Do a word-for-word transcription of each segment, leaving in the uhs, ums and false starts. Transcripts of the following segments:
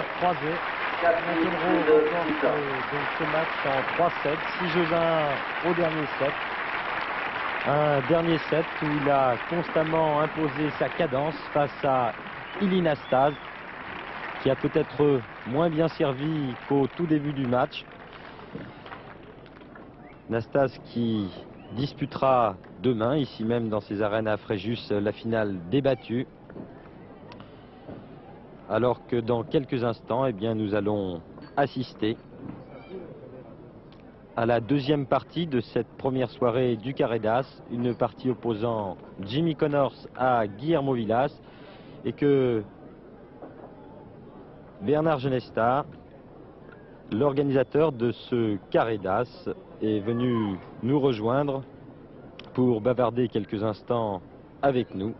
croisés. McEnroe remporte euh, donc ce match en trois sept, six jeux à un au dernier set. Un dernier set où il a constamment imposé sa cadence face à Ilie Nastase, qui a peut-être moins bien servi qu'au tout début du match. Nastase qui disputera demain, ici même dans ses arènes à Fréjus, la finale débattue. Alors que dans quelques instants, eh bien, nous allons assister à la deuxième partie de cette première soirée du Carré d'As, une partie opposant Jimmy Connors à Guillermo Vilas, et que Bernard Genesta, l'organisateur de ce Carré d'As, est venu nous rejoindre pour bavarder quelques instants avec nous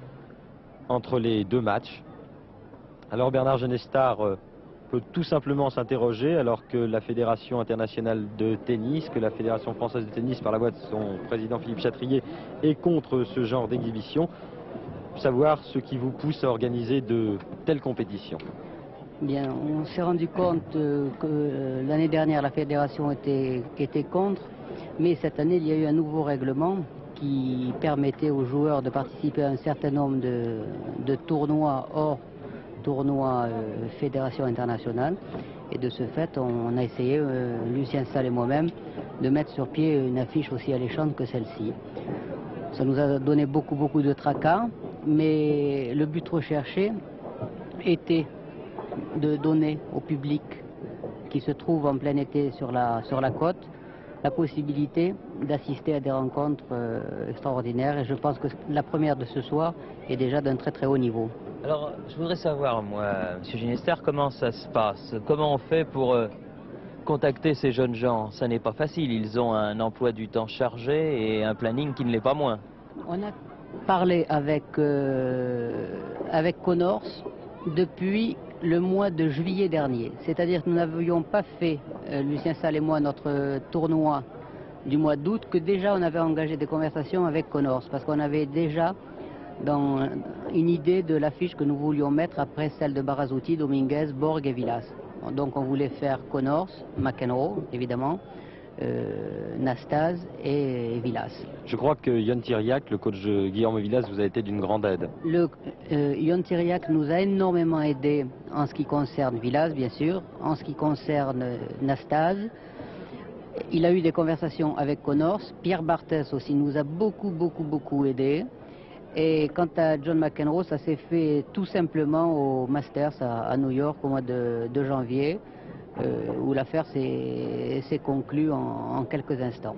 entre les deux matchs. Alors Bernard Genestar euh, peut tout simplement s'interroger, alors que la Fédération internationale de tennis, que la Fédération française de tennis par la voix de son président Philippe Chatrier est contre ce genre d'exhibition, savoir ce qui vous pousse à organiser de telles compétitions. Bien, on s'est rendu compte euh, que euh, l'année dernière la fédération était, était contre, mais cette année il y a eu un nouveau règlement qui permettait aux joueurs de participer à un certain nombre de, de tournois hors tournois euh, fédération internationale. Et de ce fait, on, on a essayé, euh, Lucien Salle et moi-même, de mettre sur pied une affiche aussi alléchante que celle-ci. Ça nous a donné beaucoup, beaucoup de tracas, mais le but recherché était de donner au public qui se trouve en plein été sur la, sur la côte la possibilité d'assister à des rencontres euh, extraordinaires, et je pense que la première de ce soir est déjà d'un très très haut niveau. Alors je voudrais savoir, moi, M. Ginester, comment ça se passe? Comment on fait pour euh, contacter ces jeunes gens? Ça n'est pas facile, ils ont un emploi du temps chargé et un planning qui ne l'est pas moins. On a parlé avec, euh, avec Connors depuis le mois de juillet dernier. C'est-à-dire que nous n'avions pas fait, euh, Lucien Salle et moi, notre tournoi du mois d'août, que déjà on avait engagé des conversations avec Connors, parce qu'on avait déjà dans une idée de l'affiche que nous voulions mettre après celle de Barrazuti, Dominguez, Borg et Vilas. Donc on voulait faire Connors, McEnroe, évidemment, Euh, Nastase et Vilas. Je crois que Ion Tiriac, le coach de Guillermo Vilas, vous a été d'une grande aide. Le, euh, Ion Tiriac nous a énormément aidé en ce qui concerne Vilas, bien sûr, en ce qui concerne euh, Nastase. Il a eu des conversations avec Connors. Pierre Barthès aussi nous a beaucoup, beaucoup, beaucoup aidé. Et quant à John McEnroe, ça s'est fait tout simplement au Masters à, à New York au mois de, de janvier. Euh, où l'affaire s'est conclue en, en quelques instants.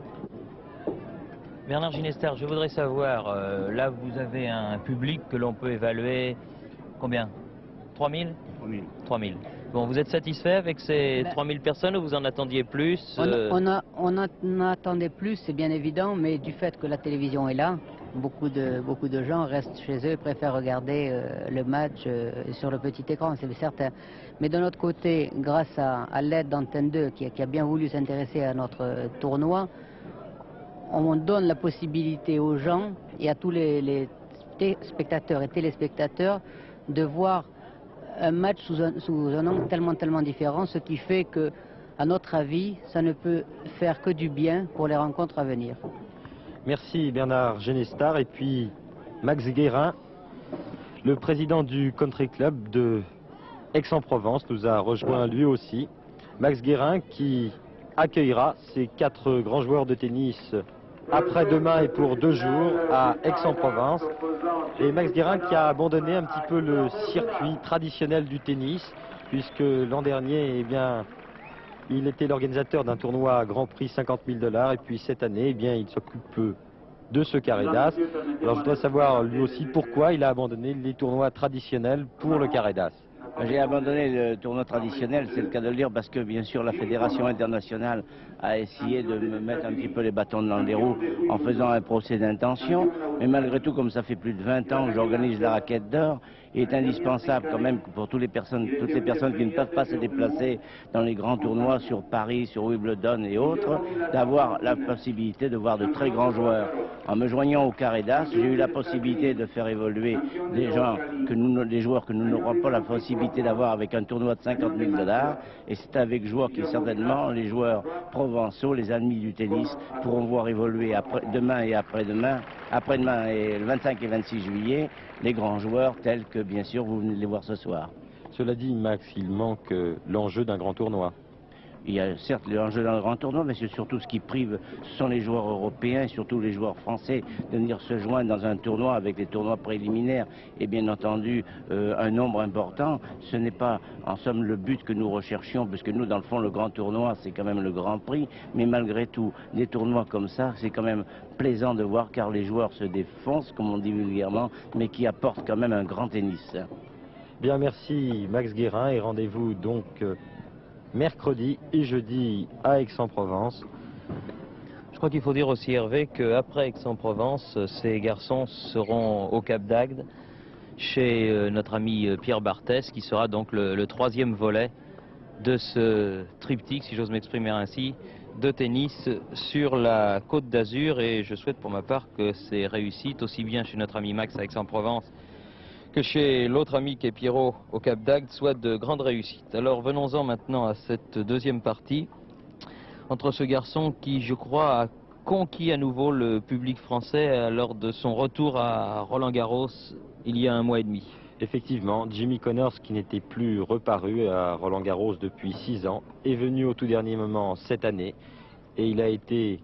Bernard Ginester, je voudrais savoir, euh, là vous avez un public que l'on peut évaluer, combien? trois mille? trois mille. Bon, vous êtes satisfait avec ces ben, trois mille personnes ou vous en attendiez plus? euh... On, a, on, a, on attendait plus, c'est bien évident, mais du fait que la télévision est là, beaucoup de, beaucoup de gens restent chez eux et préfèrent regarder euh, le match euh, sur le petit écran, c'est certain. Mais de notre côté, grâce à, à l'aide d'Antenne deux qui, qui a bien voulu s'intéresser à notre euh, tournoi, on donne la possibilité aux gens et à tous les, les spectateurs et téléspectateurs de voir un match sous un, sous un angle tellement, tellement différent, ce qui fait que, à notre avis, ça ne peut faire que du bien pour les rencontres à venir. Merci Bernard Genestar. Et puis Max Guérin, le président du Country Club de Aix-en-Provence, nous a rejoint lui aussi. Max Guérin qui accueillera ces quatre grands joueurs de tennis après-demain et pour deux jours à Aix-en-Provence. Et Max Guérin qui a abandonné un petit peu le circuit traditionnel du tennis, puisque l'an dernier, eh bien, il était l'organisateur d'un tournoi à Grand Prix cinquante mille dollars, et puis cette année, eh bien, il s'occupe de ce Carré d'As. Alors je dois savoir lui aussi pourquoi il a abandonné les tournois traditionnels pour le Carré d'As. J'ai abandonné le tournoi traditionnel, c'est le cas de le dire, parce que bien sûr la Fédération internationale a essayé de me mettre un petit peu les bâtons dans les roues en faisant un procès d'intention. Mais malgré tout, comme ça fait plus de vingt ans que j'organise la raquette d'or, Il est indispensable quand même pour toutes les personnes, toutes les personnes qui ne peuvent pas se déplacer dans les grands tournois sur Paris, sur Wimbledon et autres, d'avoir la possibilité de voir de très grands joueurs. En me joignant au Carré d'As, j'ai eu la possibilité de faire évoluer des gens, que nous, des joueurs que nous n'aurons pas la possibilité d'avoir avec un tournoi de cinquante mille dollars. Et c'est avec joueurs qui certainement, les joueurs provençaux, les amis du tennis, pourront voir évoluer après, demain et après-demain, après-demain et le vingt-cinq et vingt-six juillet, les grands joueurs tels que bien sûr vous venez de les voir ce soir. Cela dit, Max, il manque euh, l'enjeu d'un grand tournoi. Il y a certes l'enjeu d'un grand tournoi, mais c'est surtout ce qui prive, ce sont les joueurs européens et surtout les joueurs français de venir se joindre dans un tournoi avec les tournois préliminaires et bien entendu euh, un nombre important. Ce n'est pas en somme le but que nous recherchions, puisque nous dans le fond le grand tournoi c'est quand même le grand prix, mais malgré tout des tournois comme ça c'est quand même plaisant de voir car les joueurs se défoncent comme on dit vulgairement, mais qui apportent quand même un grand tennis. Bien, merci Max Guérin et rendez-vous donc euh, mercredi et jeudi à Aix-en-Provence. Je crois qu'il faut dire aussi, Hervé, qu'après Aix-en-Provence, ces garçons seront au Cap d'Agde chez euh, notre ami Pierre Barthès, qui sera donc le, le troisième volet de ce triptyque, si j'ose m'exprimer ainsi, de tennis sur la Côte d'Azur. Et je souhaite pour ma part que ces réussites, aussi bien chez notre ami Max à Aix-en-Provence que chez l'autre ami qui est Pierrot au Cap d'Agde, soient de grandes réussites. Alors venons-en maintenant à cette deuxième partie entre ce garçon qui, je crois, a conquis à nouveau le public français lors de son retour à Roland-Garros il y a un mois et demi. Effectivement, Jimmy Connors, qui n'était plus reparu à Roland-Garros depuis six ans, est venu au tout dernier moment cette année et il a été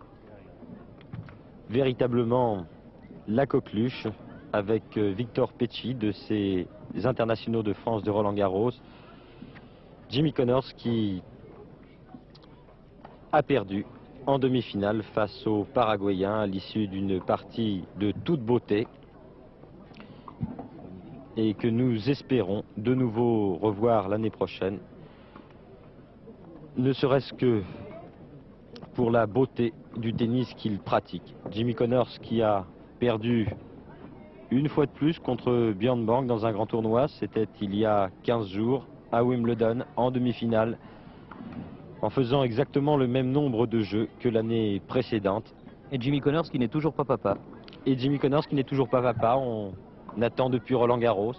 véritablement la coqueluche avec Victor Pecci de ces internationaux de France de Roland-Garros. Jimmy Connors qui a perdu en demi-finale face aux Paraguayens à l'issue d'une partie de toute beauté et que nous espérons de nouveau revoir l'année prochaine, ne serait-ce que pour la beauté du tennis qu'il pratique. Jimmy Connors qui a perdu une fois de plus contre Björn Borg dans un grand tournoi, c'était il y a quinze jours à Wimbledon en demi-finale, en faisant exactement le même nombre de jeux que l'année précédente. Et Jimmy Connors qui n'est toujours pas papa. Et Jimmy Connors qui n'est toujours pas papa, on attend depuis Roland-Garros.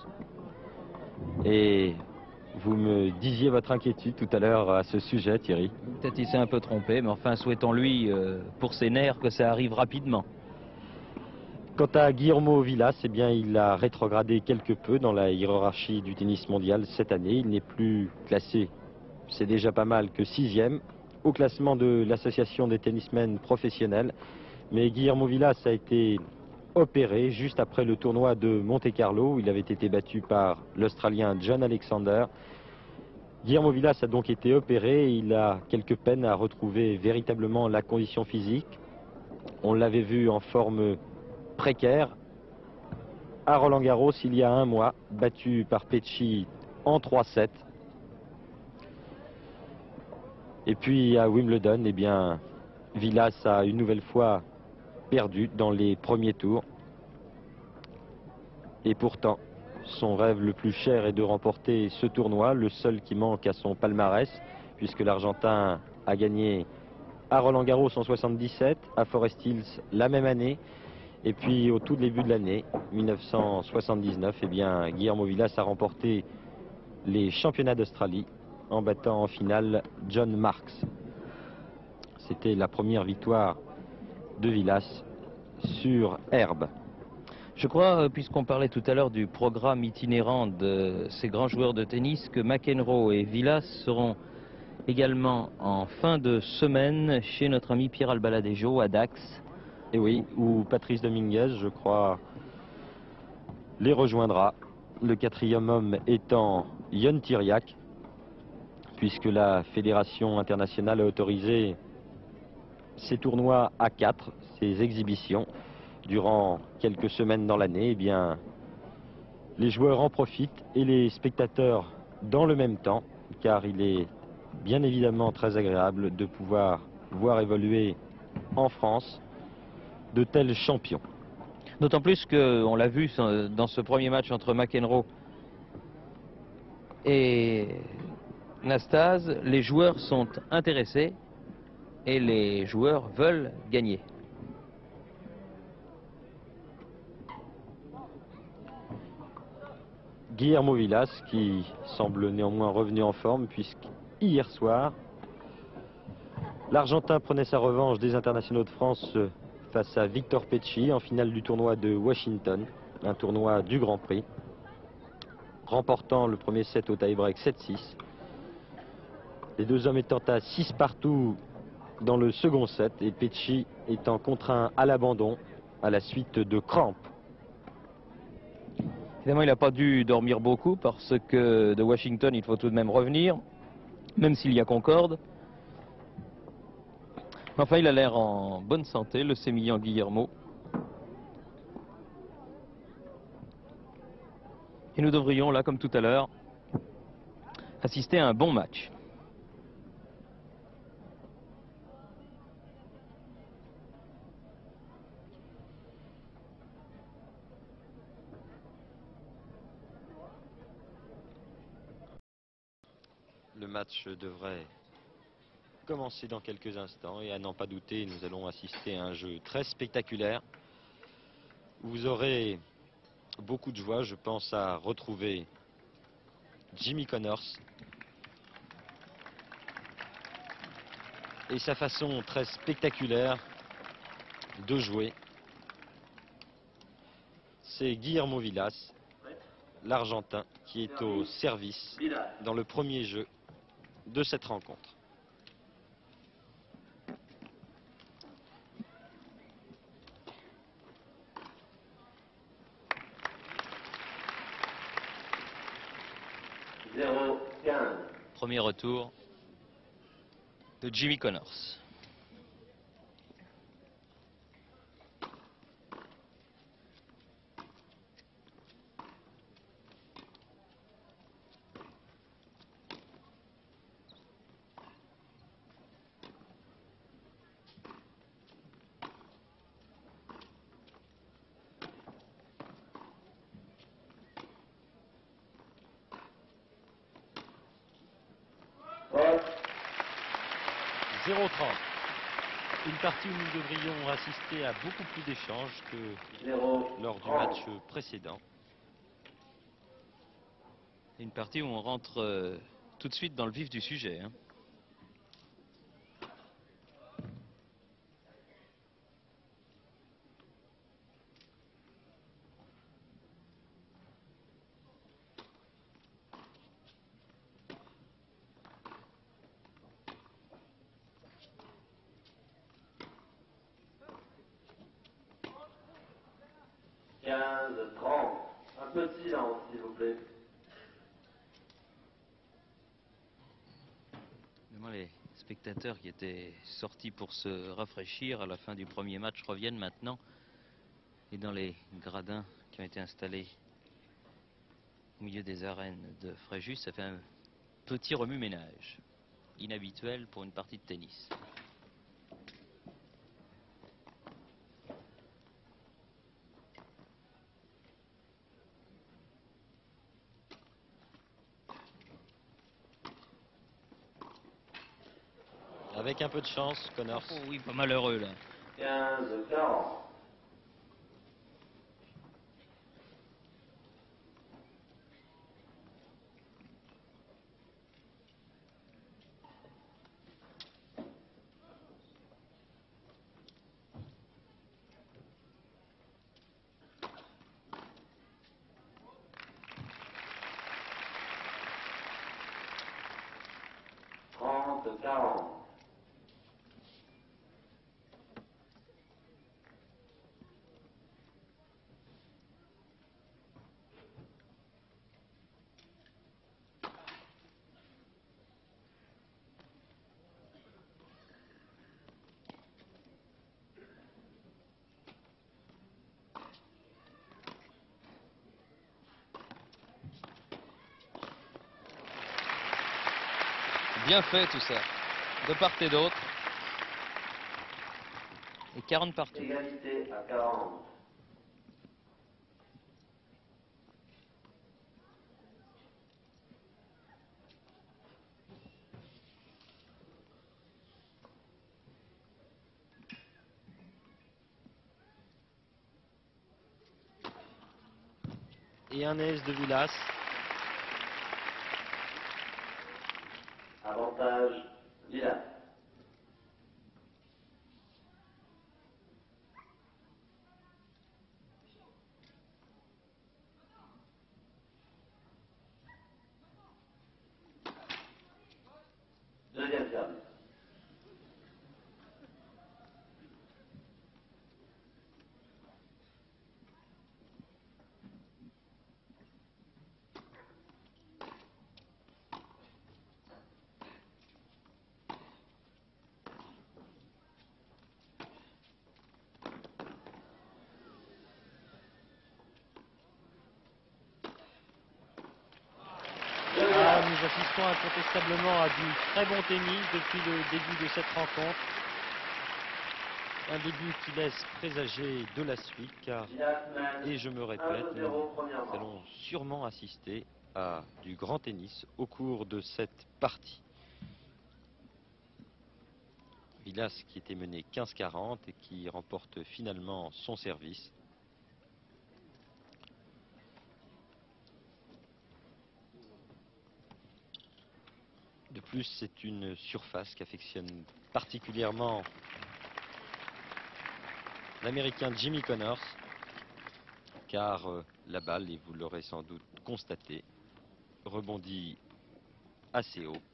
Et vous me disiez votre inquiétude tout à l'heure à ce sujet, Thierry. Peut-être il s'est un peu trompé, mais enfin souhaitons-lui euh, pour ses nerfs que ça arrive rapidement. Quant à Guillermo Vilas, eh bien, il a rétrogradé quelque peu dans la hiérarchie du tennis mondial cette année. Il n'est plus classé, c'est déjà pas mal, que sixième au classement de l'association des tennismen professionnels. Mais Guillermo Vilas a été opéré juste après le tournoi de Monte-Carlo où il avait été battu par l'Australien John Alexander. Guillermo Vilas a donc été opéré et il a quelques peines à retrouver véritablement la condition physique. On l'avait vu en forme précaire à Roland-Garros il y a un mois, battu par Pecci en trois sept. Et puis à Wimbledon, eh bien, Vilas a une nouvelle fois perdu dans les premiers tours. Et pourtant, son rêve le plus cher est de remporter ce tournoi, le seul qui manque à son palmarès, puisque l'Argentin a gagné à Roland-Garros en soixante-dix-sept, à Forest Hills la même année. Et puis au tout début de l'année, mille neuf cent soixante-dix-neuf, eh bien, Guillermo Vilas a remporté les championnats d'Australie en battant en finale John Marks. C'était la première victoire de Vilas sur herbe. Je crois, puisqu'on parlait tout à l'heure du programme itinérant de ces grands joueurs de tennis, que McEnroe et Vilas seront également en fin de semaine chez notre ami Pierre Albaladejo à Dax. Et oui, où Patrice Dominguez, je crois, les rejoindra. Le quatrième homme étant Ion Tiriac, puisque la Fédération internationale a autorisé ces tournois à quatre, ces exhibitions, durant quelques semaines dans l'année. Eh bien, les joueurs en profitent et les spectateurs dans le même temps, car il est bien évidemment très agréable de pouvoir voir évoluer en France de tels champions. D'autant plus qu'on l'a vu dans ce premier match entre McEnroe et Nastase, les joueurs sont intéressés et les joueurs veulent gagner. Guillermo Vilas qui semble néanmoins revenu en forme puisque hier soir, l'Argentin prenait sa revanche des internationaux de France face à Victor Pecci en finale du tournoi de Washington, un tournoi du Grand Prix, remportant le premier set au tie-break sept six. Les deux hommes étant à six partout dans le second set et Pecci étant contraint à l'abandon à la suite de crampes. Évidemment, il n'a pas dû dormir beaucoup parce que de Washington, il faut tout de même revenir, même s'il y a concorde. Enfin, il a l'air en bonne santé, le sémillant Guillermo. Et nous devrions, là, comme tout à l'heure, assister à un bon match. Le match devrait commencer dans quelques instants et à n'en pas douter, nous allons assister à un jeu très spectaculaire. Vous aurez beaucoup de joie, je pense, à retrouver Jimmy Connors et sa façon très spectaculaire de jouer. C'est Guillermo Vilas, l'Argentin, qui est au service dans le premier jeu de cette rencontre. zéro quinze. Premier retour de Jimmy Connors. zéro trente. Une partie où nous devrions assister à beaucoup plus d'échanges que lors du match précédent. Une partie où on rentre euh, tout de suite dans le vif du sujet. Hein. quinze trente. Un peu de silence, s'il vous plaît. Les spectateurs qui étaient sortis pour se rafraîchir à la fin du premier match reviennent maintenant. Et dans les gradins qui ont été installés au milieu des arènes de Fréjus, ça fait un petit remue-ménage, inhabituel pour une partie de tennis. Avec un peu de chance, Connors. Oh oui, pas malheureux là. quinze quarante. trente quarante. Bien fait tout ça, de part et d'autre. Et quarante partout. Égalité à quarante. Et un ace de Villas. Avantage, Villas. Deuxième service. Ah, nous assistons incontestablement à du très bon tennis depuis le début de cette rencontre. Un début qui laisse présager de la suite, car, et je me répète, nous allons sûrement assister à du grand tennis au cours de cette partie. Villas qui était mené quinze quarante et qui remporte finalement son service. De plus, c'est une surface qu'affectionne particulièrement l'Américain Jimmy Connors, car euh, la balle, et vous l'aurez sans doute constaté, rebondit assez haut.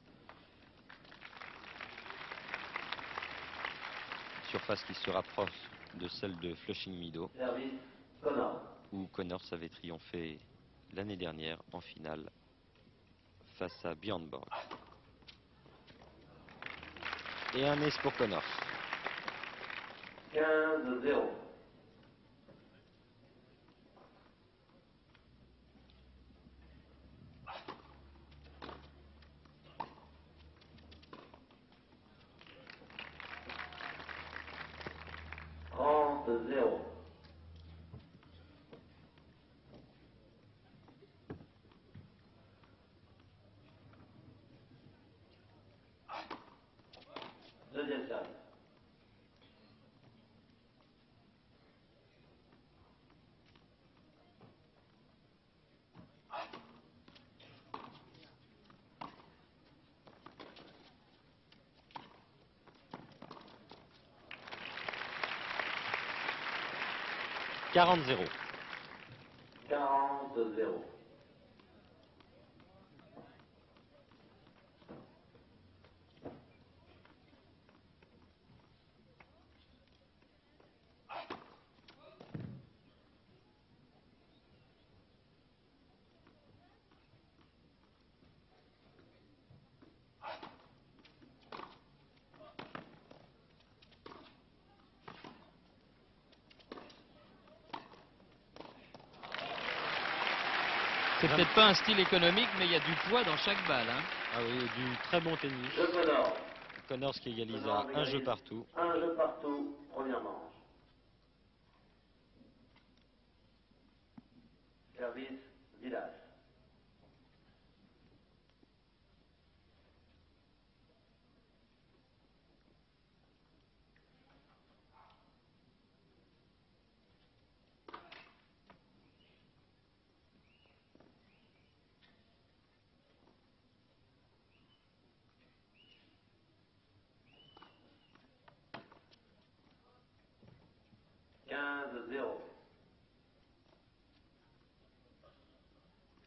Surface qui se rapproche de celle de Flushing Meadows, où Connors avait triomphé l'année dernière en finale face à Björn Borg. Et un ace pour Connors. quinze zéro. trente zéro. Deuxième service. quarante zéro. quarante zéro. C'est peut-être pas un style économique, mais il y a du poids dans chaque balle. Hein. Ah oui, du très bon tennis. De Connors. Connors qui égalise à un jeu partout. Un jeu partout, première manche. Service, Villas. quinze zéro.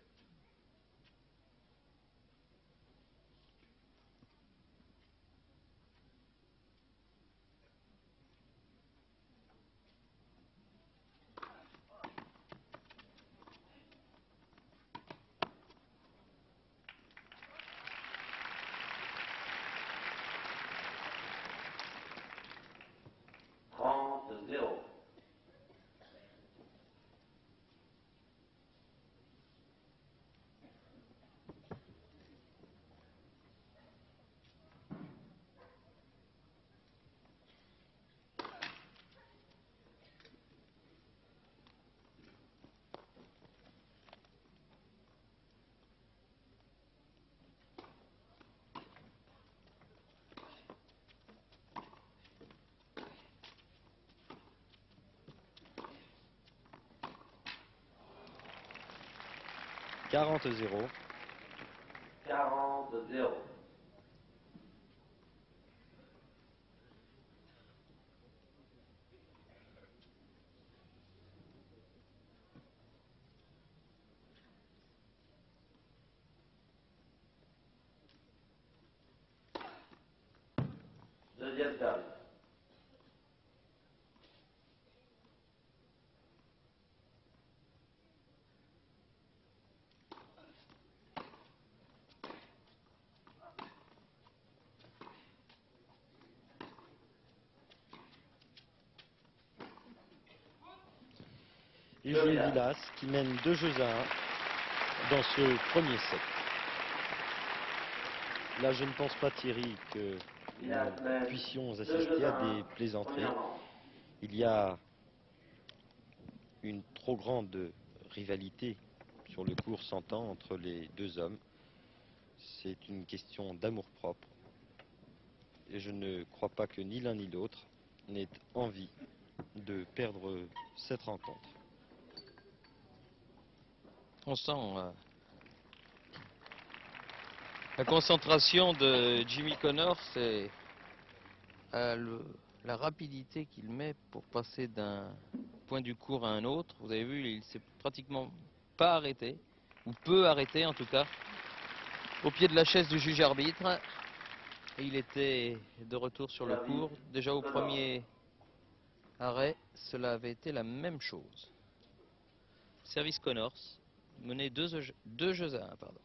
quarante zéro. quarante zéro. Deuxième service. Et Gilles Villas qui mène deux jeux à un dans ce premier set. Là, je ne pense pas, Thierry, que nous puissions assister à des plaisanteries. Il y a une trop grande rivalité sur le court s'entend entre les deux hommes. C'est une question d'amour-propre. Et je ne crois pas que ni l'un ni l'autre n'ait envie de perdre cette rencontre. On sent euh, la concentration de Jimmy Connors et euh, le, la rapidité qu'il met pour passer d'un point du court à un autre. Vous avez vu, il s'est pratiquement pas arrêté, ou peu arrêté en tout cas, au pied de la chaise du juge arbitre. Et il était de retour sur le court. Déjà au premier arrêt, cela avait été la même chose. Service Connors, mené deux, deux jeux à un, pardon.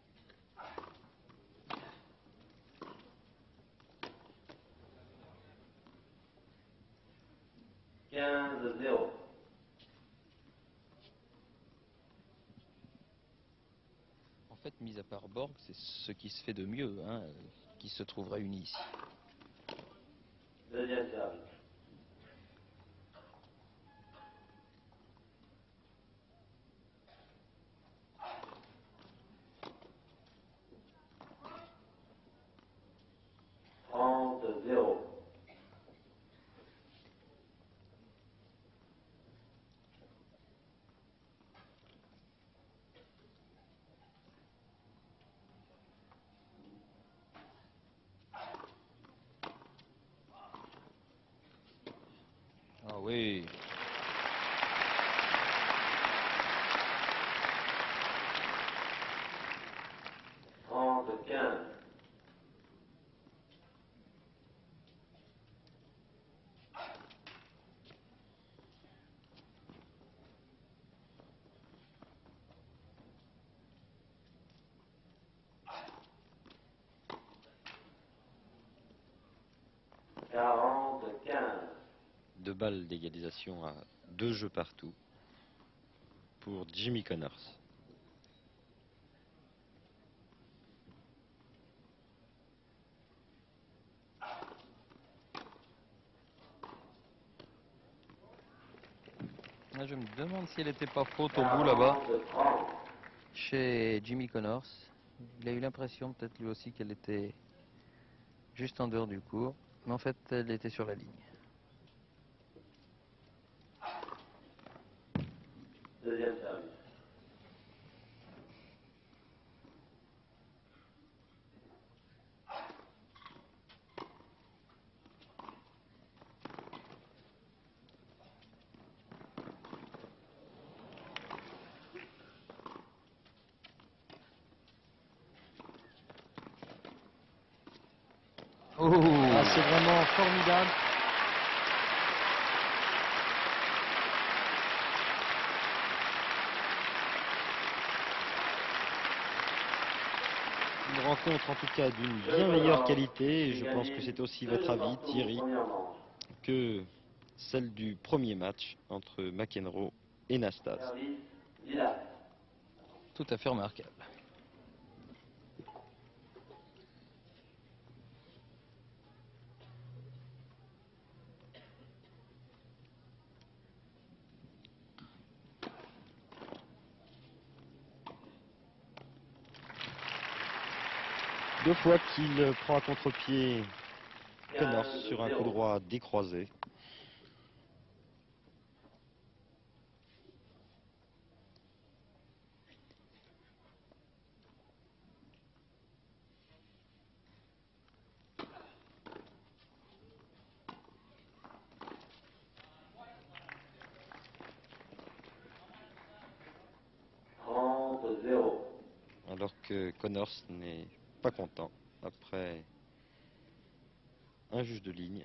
quinze zéro. En fait, mis à part Borg, c'est ce qui se fait de mieux, hein, qui se trouve réuni ici. Deuxième service. trente zéro. Ah oui. trente quinze. quarante quinze. Deux balles d'égalisation à deux jeux partout pour Jimmy Connors. Là, je me demande si elle n'était pas faute au bout là-bas, chez Jimmy Connors. Il a eu l'impression, peut-être lui aussi, qu'elle était juste en dehors du court. Mais en fait, elle était sur la ligne. Deuxième service. Oh. Ah, c'est vraiment formidable. Une rencontre en tout cas d'une bien meilleure qualité, et je pense que c'est aussi votre avis, Thierry, que celle du premier match entre McEnroe et Nastase. Service Villas. Tout à fait remarquable. Deux fois qu'il prend à contre-pied Connors sur un coup droit décroisé. que Connors n'est pas content après un juge de ligne.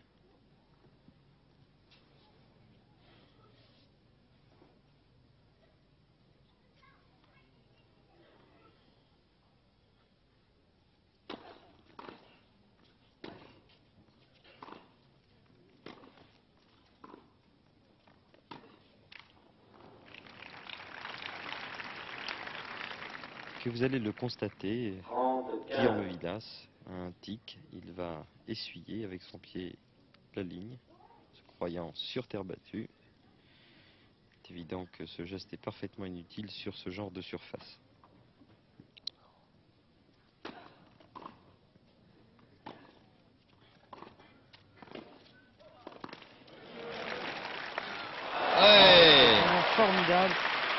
Que vous allez le constater, Guillaume Vilas a un tic, il va essuyer avec son pied la ligne, se croyant sur terre battue. C'est évident que ce geste est parfaitement inutile sur ce genre de surface. Ouais. Vraiment formidable.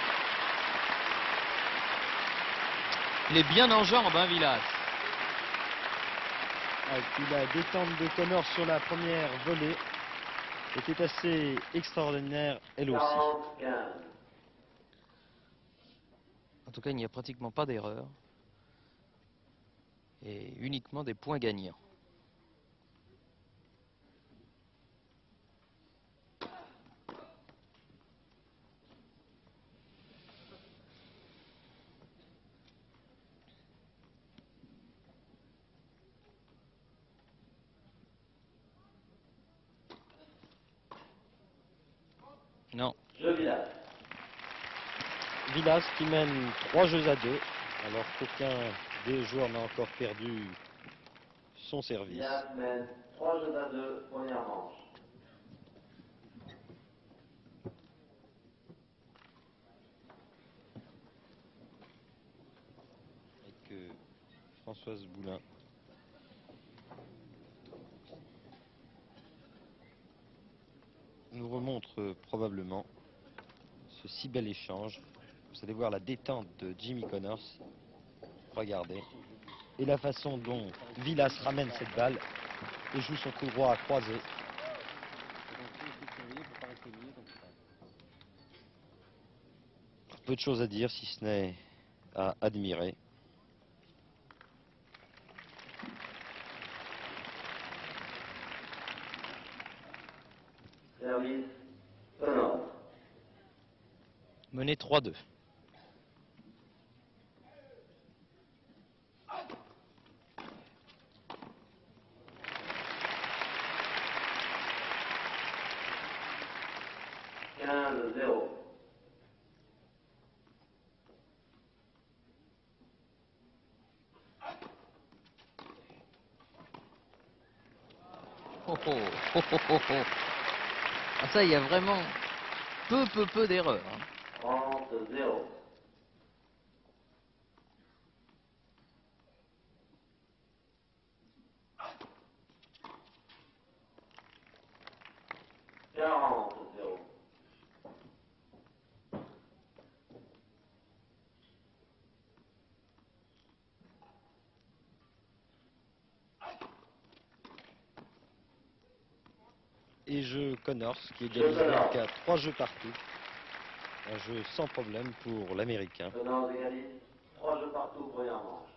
Il est bien en jambes, hein, Vilas. Et puis la détente de Connors sur la première volée était assez extraordinaire, elle aussi. quarante quinze. En tout cas, il n'y a pratiquement pas d'erreur. Et uniquement des points gagnants. Non. Jeu Vilas. Vilas qui mène trois jeux à deux, alors qu'aucun des joueurs n'a encore perdu son service. Vilas mène trois jeux à deux, première manche. Et que Françoise Boulin nous remontre euh, probablement ce si bel échange. Vous allez voir la détente de Jimmy Connors. Regardez. Et la façon dont Vilas ramène cette balle et joue son coup droit à croiser. Peu de choses à dire si ce n'est à admirer. Service Connors. Mené trois deux. quinze zéro. Oh, oh, oh, oh, oh, oh. Ah, ça, il y a vraiment peu, peu, peu d'erreurs. Hein. trente zéro. quarante zéro. Et jeu Connors qui égalise donc à trois jeux partout. Un jeu sans problème pour l'Américain. Connors égalise trois jeux partout, première manche.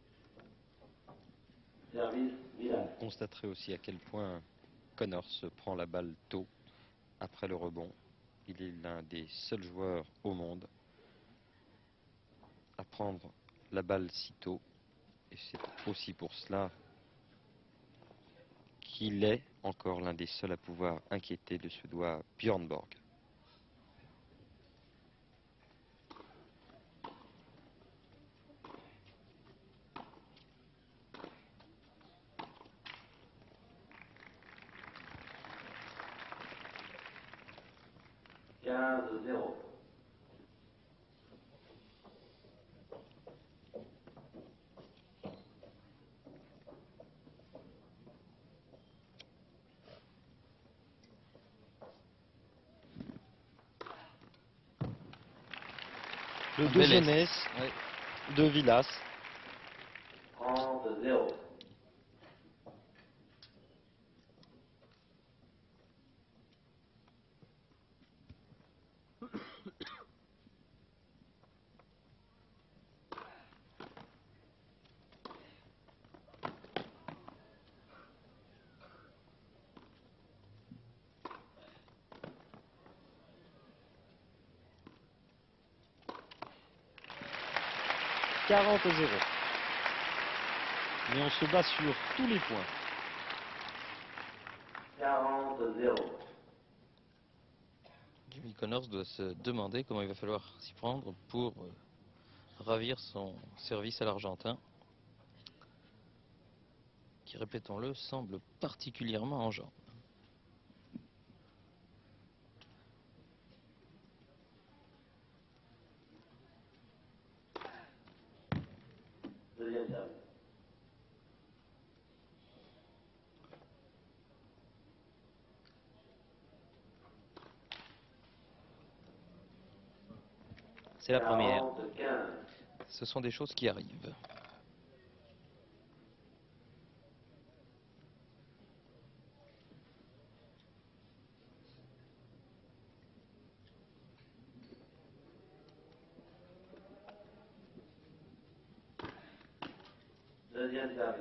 Service Vilas. Vous constaterez aussi à quel point Connors prend la balle tôt après le rebond. Il est l'un des seuls joueurs au monde à prendre la balle si tôt. Et c'est aussi pour cela qu'il est encore l'un des seuls à pouvoir inquiéter le Suédois Björn Borg. quinze zéro. Le Un de bel essai. jeunesse Ouais. de Vilas. trente zéro. quarante zéro. Mais on se bat sur tous les points. quarante zéro. Jimmy Connors doit se demander comment il va falloir s'y prendre pour euh, ravir son service à l'Argentin, qui, répétons-le, semble particulièrement en jambes. Deuxième service. C'est la première. quarante quinze. Ce sont des choses qui arrivent. Deuxième service.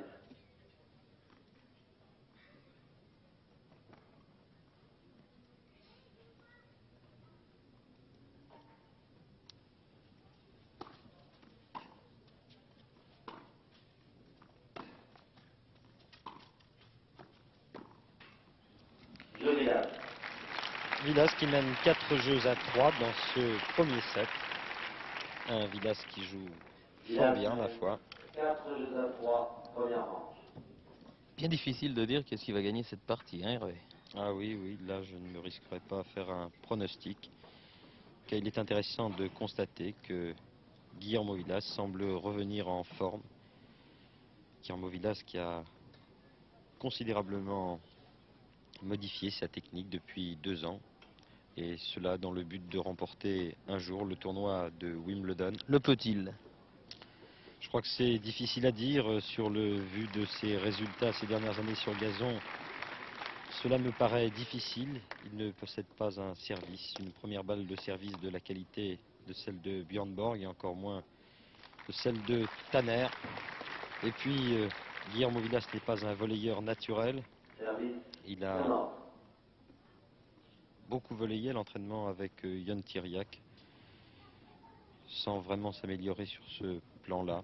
Jeu Villas. Villas qui mène quatre jeux à trois dans ce premier set. Un Villas qui joue fort bien, ma foi. quatre jeux à trois, première manche. Bien difficile de dire qu'est-ce qui va gagner cette partie, hein, Hervé? Ah oui, oui, là je ne me risquerai pas à faire un pronostic. Car il est intéressant de constater que Guillermo Villas semble revenir en forme. Guillermo Villas qui a considérablement modifié sa technique depuis deux ans. Et cela dans le but de remporter un jour le tournoi de Wimbledon. Le peut-il? Je crois que c'est difficile à dire sur le vu de ses résultats ces dernières années sur gazon. Cela me paraît difficile. Il ne possède pas un service, une première balle de service de la qualité de celle de Björn Borg et encore moins de celle de Tanner. Et puis euh, Guillermo Villas n'est pas un volleyeur naturel. Service. Il a Non. beaucoup volleyé l'entraînement avec euh, Jon Tiriac sans vraiment s'améliorer sur ce plan-là.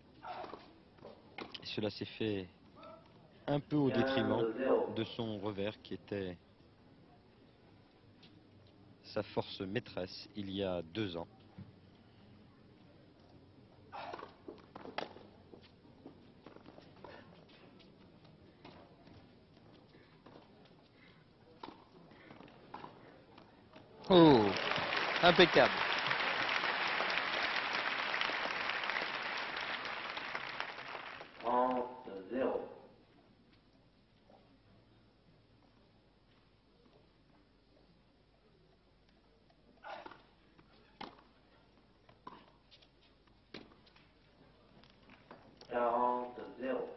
Et cela s'est fait un peu au détriment de son revers qui était sa force maîtresse il y a deux ans. Oh, impeccable. trente zéro. quarante zéro.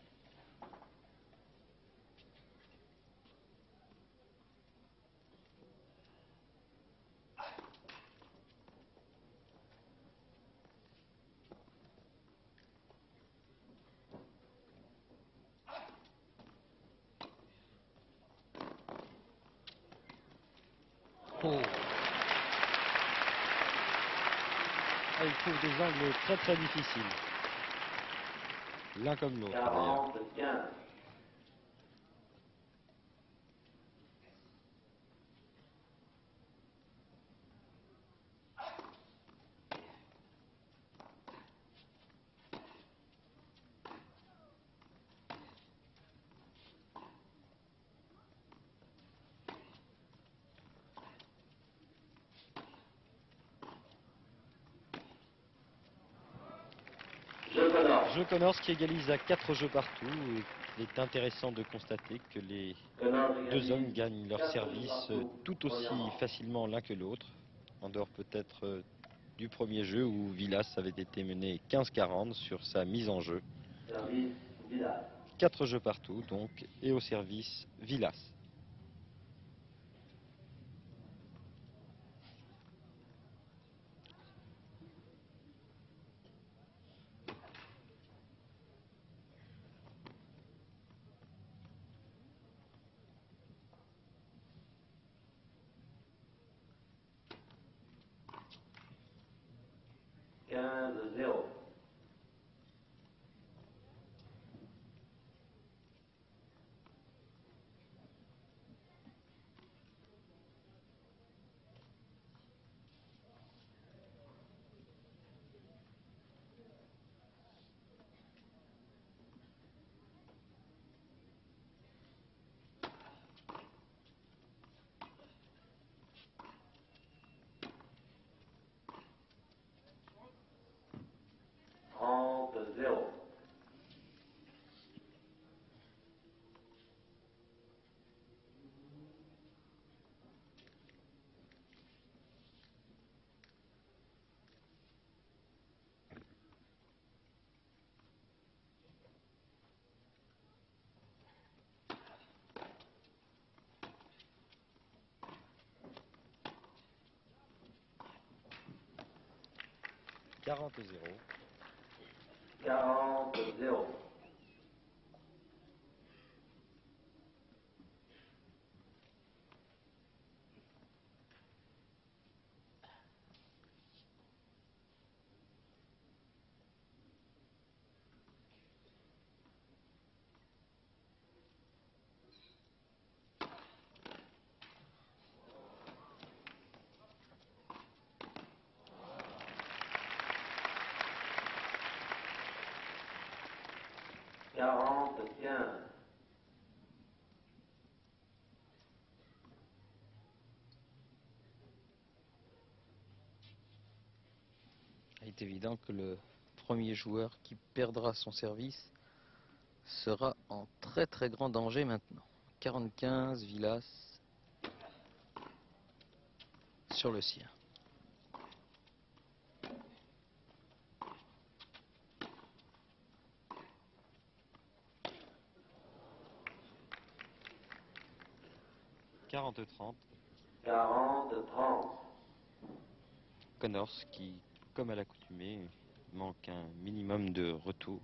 Oh. Ah, il trouve des angles très très difficiles. L'un comme l'autre d'ailleurs. quarante quinze. Jeu Connors. Jeu Connors qui égalise à quatre jeux partout. Et il est intéressant de constater que les Connors deux égalise hommes gagnent leur quatre service jeux partout, tout aussi première manche. facilement l'un que l'autre. En dehors peut-être euh, du premier jeu où Villas avait été mené quinze quarante sur sa mise en jeu. Service Villas. Quatre jeux partout donc et au service Villas. quinze zéro. quarante zéro. quarante zéro. quarante quinze. Il est évident que le premier joueur qui perdra son service sera en très très grand danger maintenant. quarante-quinze, Vilas sur le sien. quarante trente. quarante trente. Connors qui, comme à l'accoutumée, manque un minimum de retour.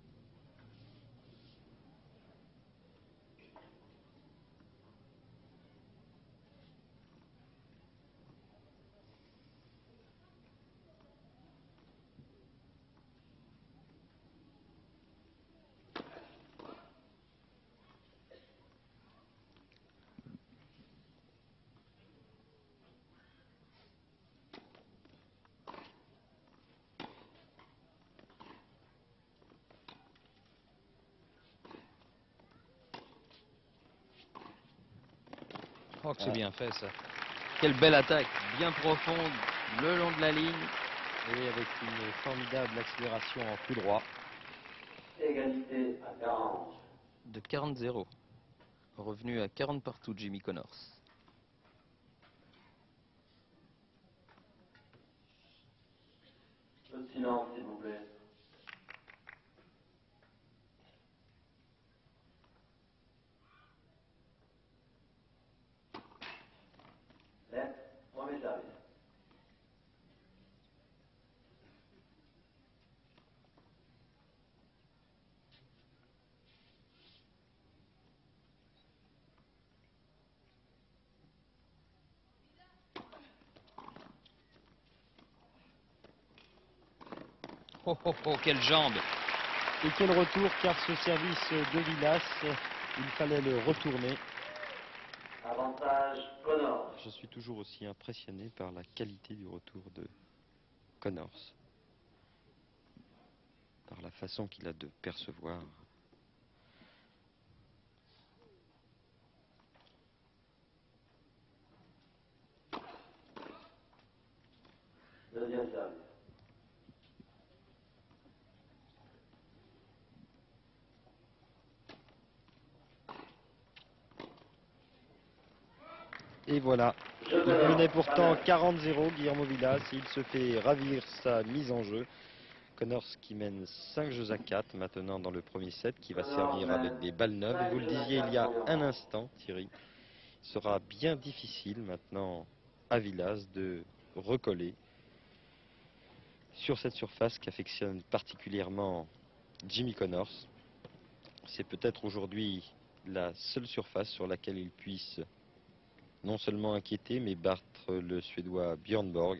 Oh, que c'est bien fait ça. Quelle belle attaque, bien profonde, le long de la ligne. Et avec une formidable accélération en coup droit. Égalité à quarante. De quarante zéro. Revenu à quarante partout, Jimmy Connors. Le silence, s'il vous plaît. Net, premier service. Oh oh oh, quelle jambe! Et quel retour, car ce service de Vilas, il fallait le retourner. Avantage Connors. Je suis toujours aussi impressionné par la qualité du retour de Connors. Par la façon qu'il a de percevoir. Deuxième service. Et voilà, il menait pourtant quarante zéro, Guillermo Vilas, et il se fait ravir sa mise en jeu. Connors qui mène cinq jeux à quatre maintenant dans le premier set, qui va servir avec des balles neuves. Et vous le disiez il y a un instant, Thierry, il sera bien difficile maintenant à Vilas de recoller sur cette surface qu'affectionne particulièrement Jimmy Connors. C'est peut-être aujourd'hui la seule surface sur laquelle il puisse non seulement inquiéter, mais battre le Suédois Björn Borg.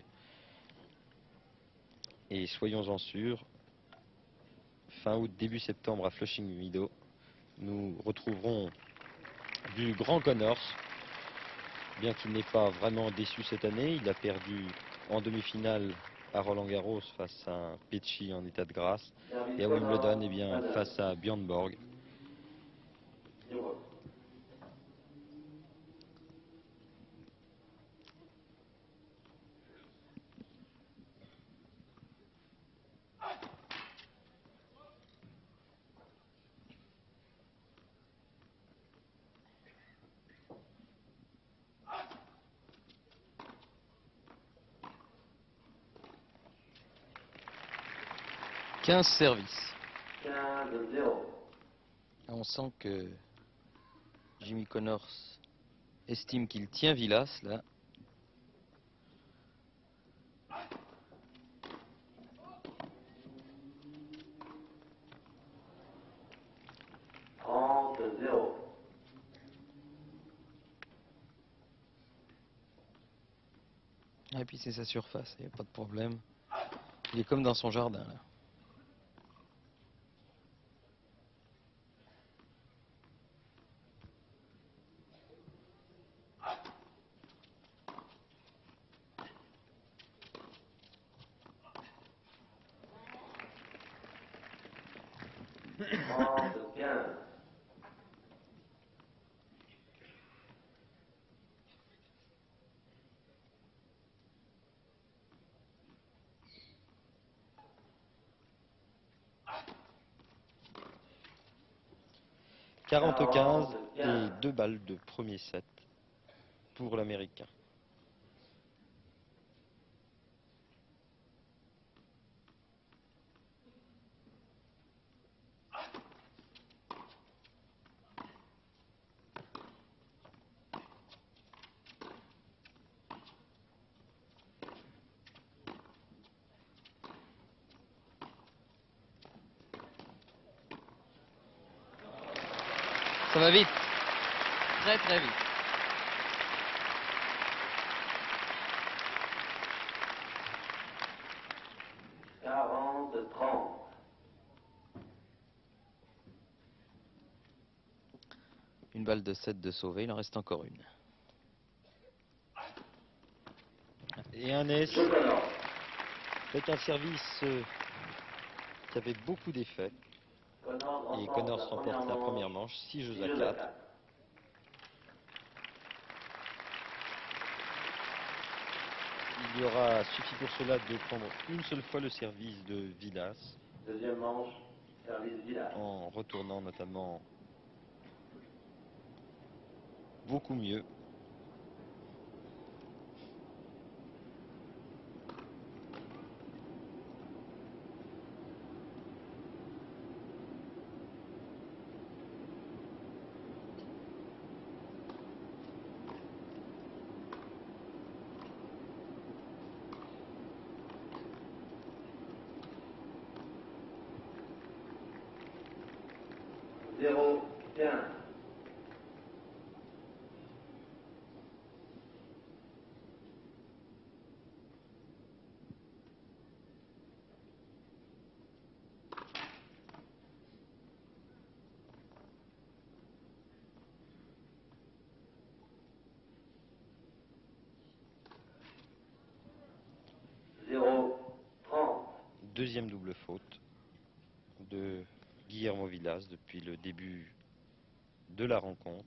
Et soyons-en sûrs, fin août, début septembre à Flushing Meadows, nous retrouverons du grand Connors. Bien qu'il n'ait pas vraiment déçu cette année, il a perdu en demi-finale à Roland Garros face à un Petchy en état de grâce. Et à Wimbledon, eh bien, face à Björn Borg. quinze services. quinze zéro. On sent que Jimmy Connors estime qu'il tient Vilas là. zéro. Et puis c'est sa surface, il n'y a pas de problème. Il est comme dans son jardin là. trente quinze. quarante quinze et deux balles de premier set pour l'Américain. Ça va vite. Très très vite. quarante trente. Une balle de sept de sauvé, il en reste encore une. Et un S Jeu Connors. avec un service euh, qui avait beaucoup d'effets. Connors Et remporte Connors la remporte première la manche, première manche, six six jeux à jeux quatre. quatre. Il y aura suffi pour cela de prendre une seule fois le service de Villas, Deuxième manche, service Villas. en retournant notamment beaucoup mieux. zéro quinze. zéro trente. Deuxième double faute de Guillermo Villas depuis le début de la rencontre.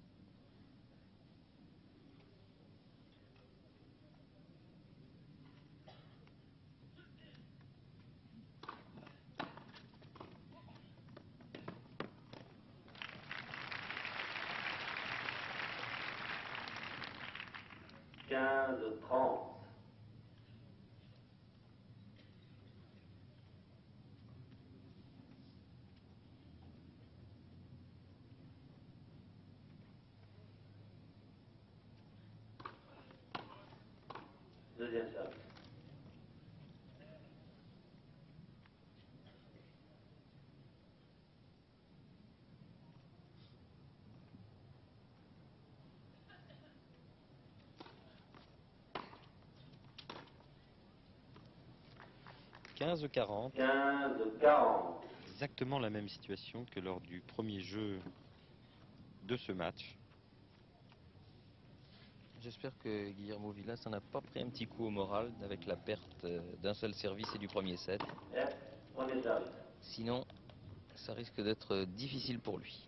quinze trente. Deuxième service. quinze quarante. quinze quarante. Exactement la même situation que lors du premier jeu de ce match. J'espère que Guillermo Villas n'en a pas pris un petit coup au moral avec la perte euh, d'un seul service et du premier set. F, premier service. Sinon, ça risque d'être difficile pour lui.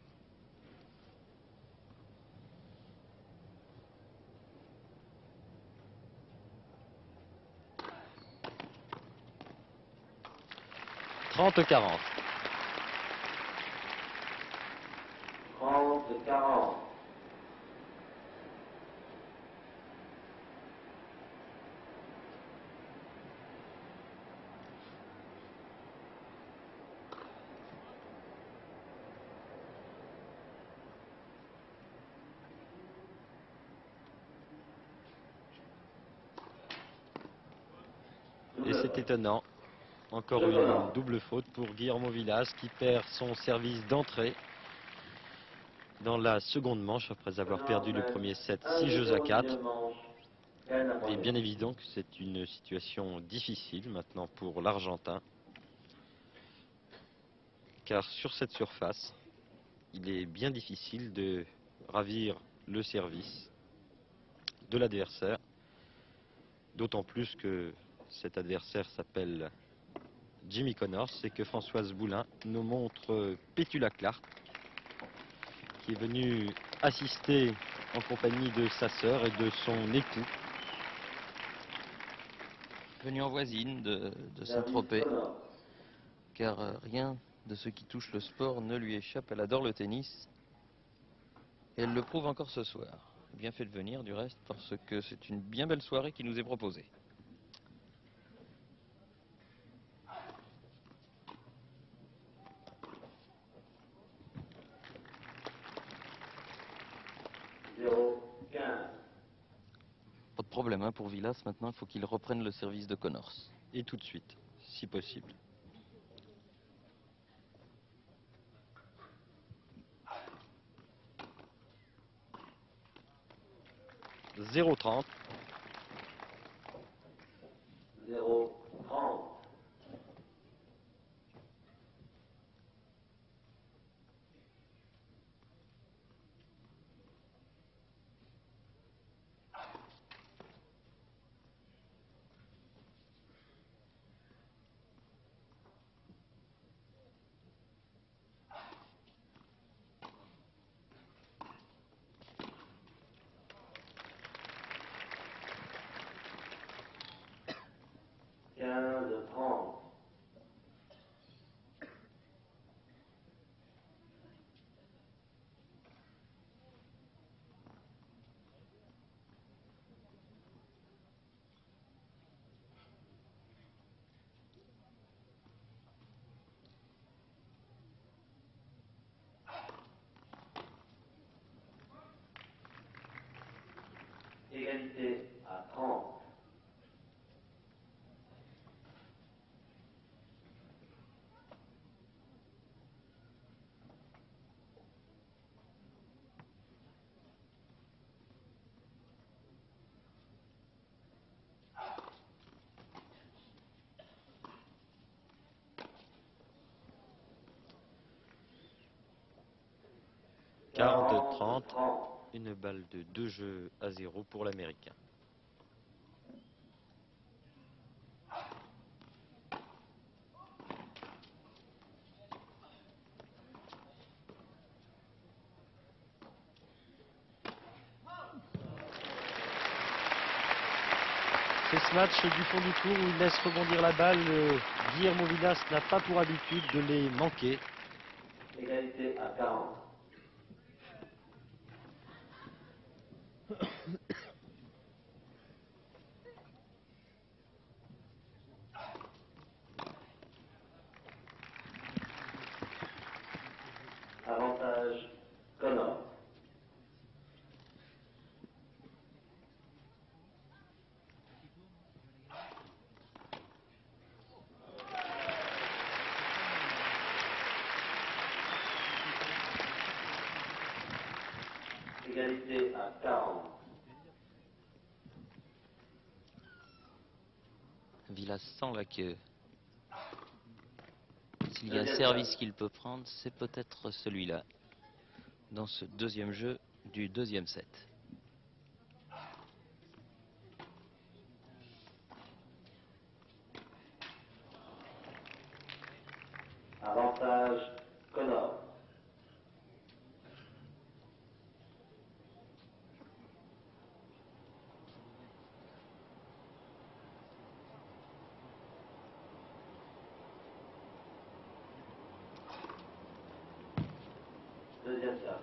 trente quarante. trente quarante. Et c'est étonnant. Encore une double faute pour Guillermo Villas qui perd son service d'entrée dans la seconde manche après avoir perdu le premier set six jeux à quatre. Il est bien évident que c'est une situation difficile maintenant pour l'Argentin, car sur cette surface, il est bien difficile de ravir le service de l'adversaire, d'autant plus que cet adversaire s'appelle Jimmy Connors et que Françoise Boulin nous montre Petula Clark, qui est venue assister en compagnie de sa sœur et de son époux. Venue en voisine de, de Saint-Tropez, car euh, rien de ce qui touche le sport ne lui échappe. Elle adore le tennis et elle le prouve encore ce soir. Bien fait de venir du reste, parce que c'est une bien belle soirée qui nous est proposée. Pas de problème hein, pour Vilas, maintenant il faut qu'il reprenne le service de Connors. Et tout de suite, si possible. zéro trente. zéro trente. quinze trente. Égalité à trente. quarante trente. Une balle de deux jeux à zéro pour l'Américain. C'est ce match du fond du court où il laisse rebondir la balle. euh, Guillermo Vilas n'a pas pour habitude de les manquer. Égalité à quarante. Avantage Connors. Égalité à quarante. Vilas sent là que s'il y a un service qu'il peut prendre, c'est peut-être celui-là, dans ce deuxième jeu du deuxième set. Avantage Connors. Deuxième serve.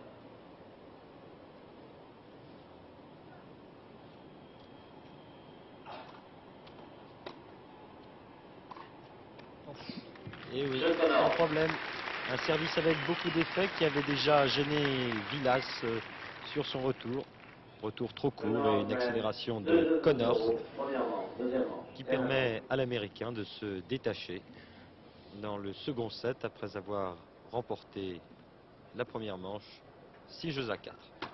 Et oui, sans problème. Un service avec beaucoup d'effets qui avait déjà gêné Vilas euh, sur son retour. Retour trop court et une accélération de Connors qui permet à l'Américain de se détacher dans le second set après avoir remporté la première manche six jeux à quatre.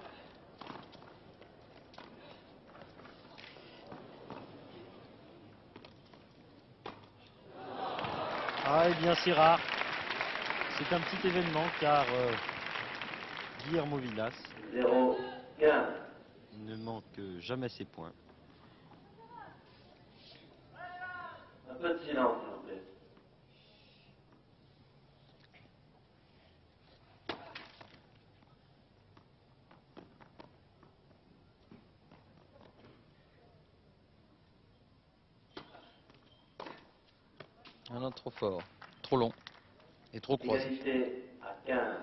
Ah, et bien c'est rare. C'est un petit événement car euh, Guillermo Vilas zéro quinze. ne manque jamais ses points. Un peu de silence, s'il vous plaît. Un autre trop fort, trop long et trop croisé. Égalité à quinze.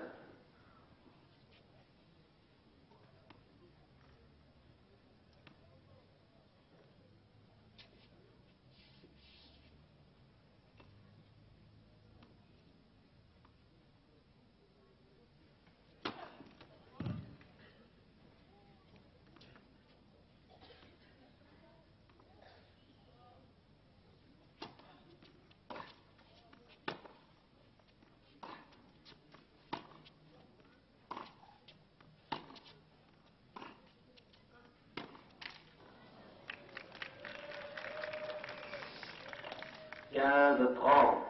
quinze trente.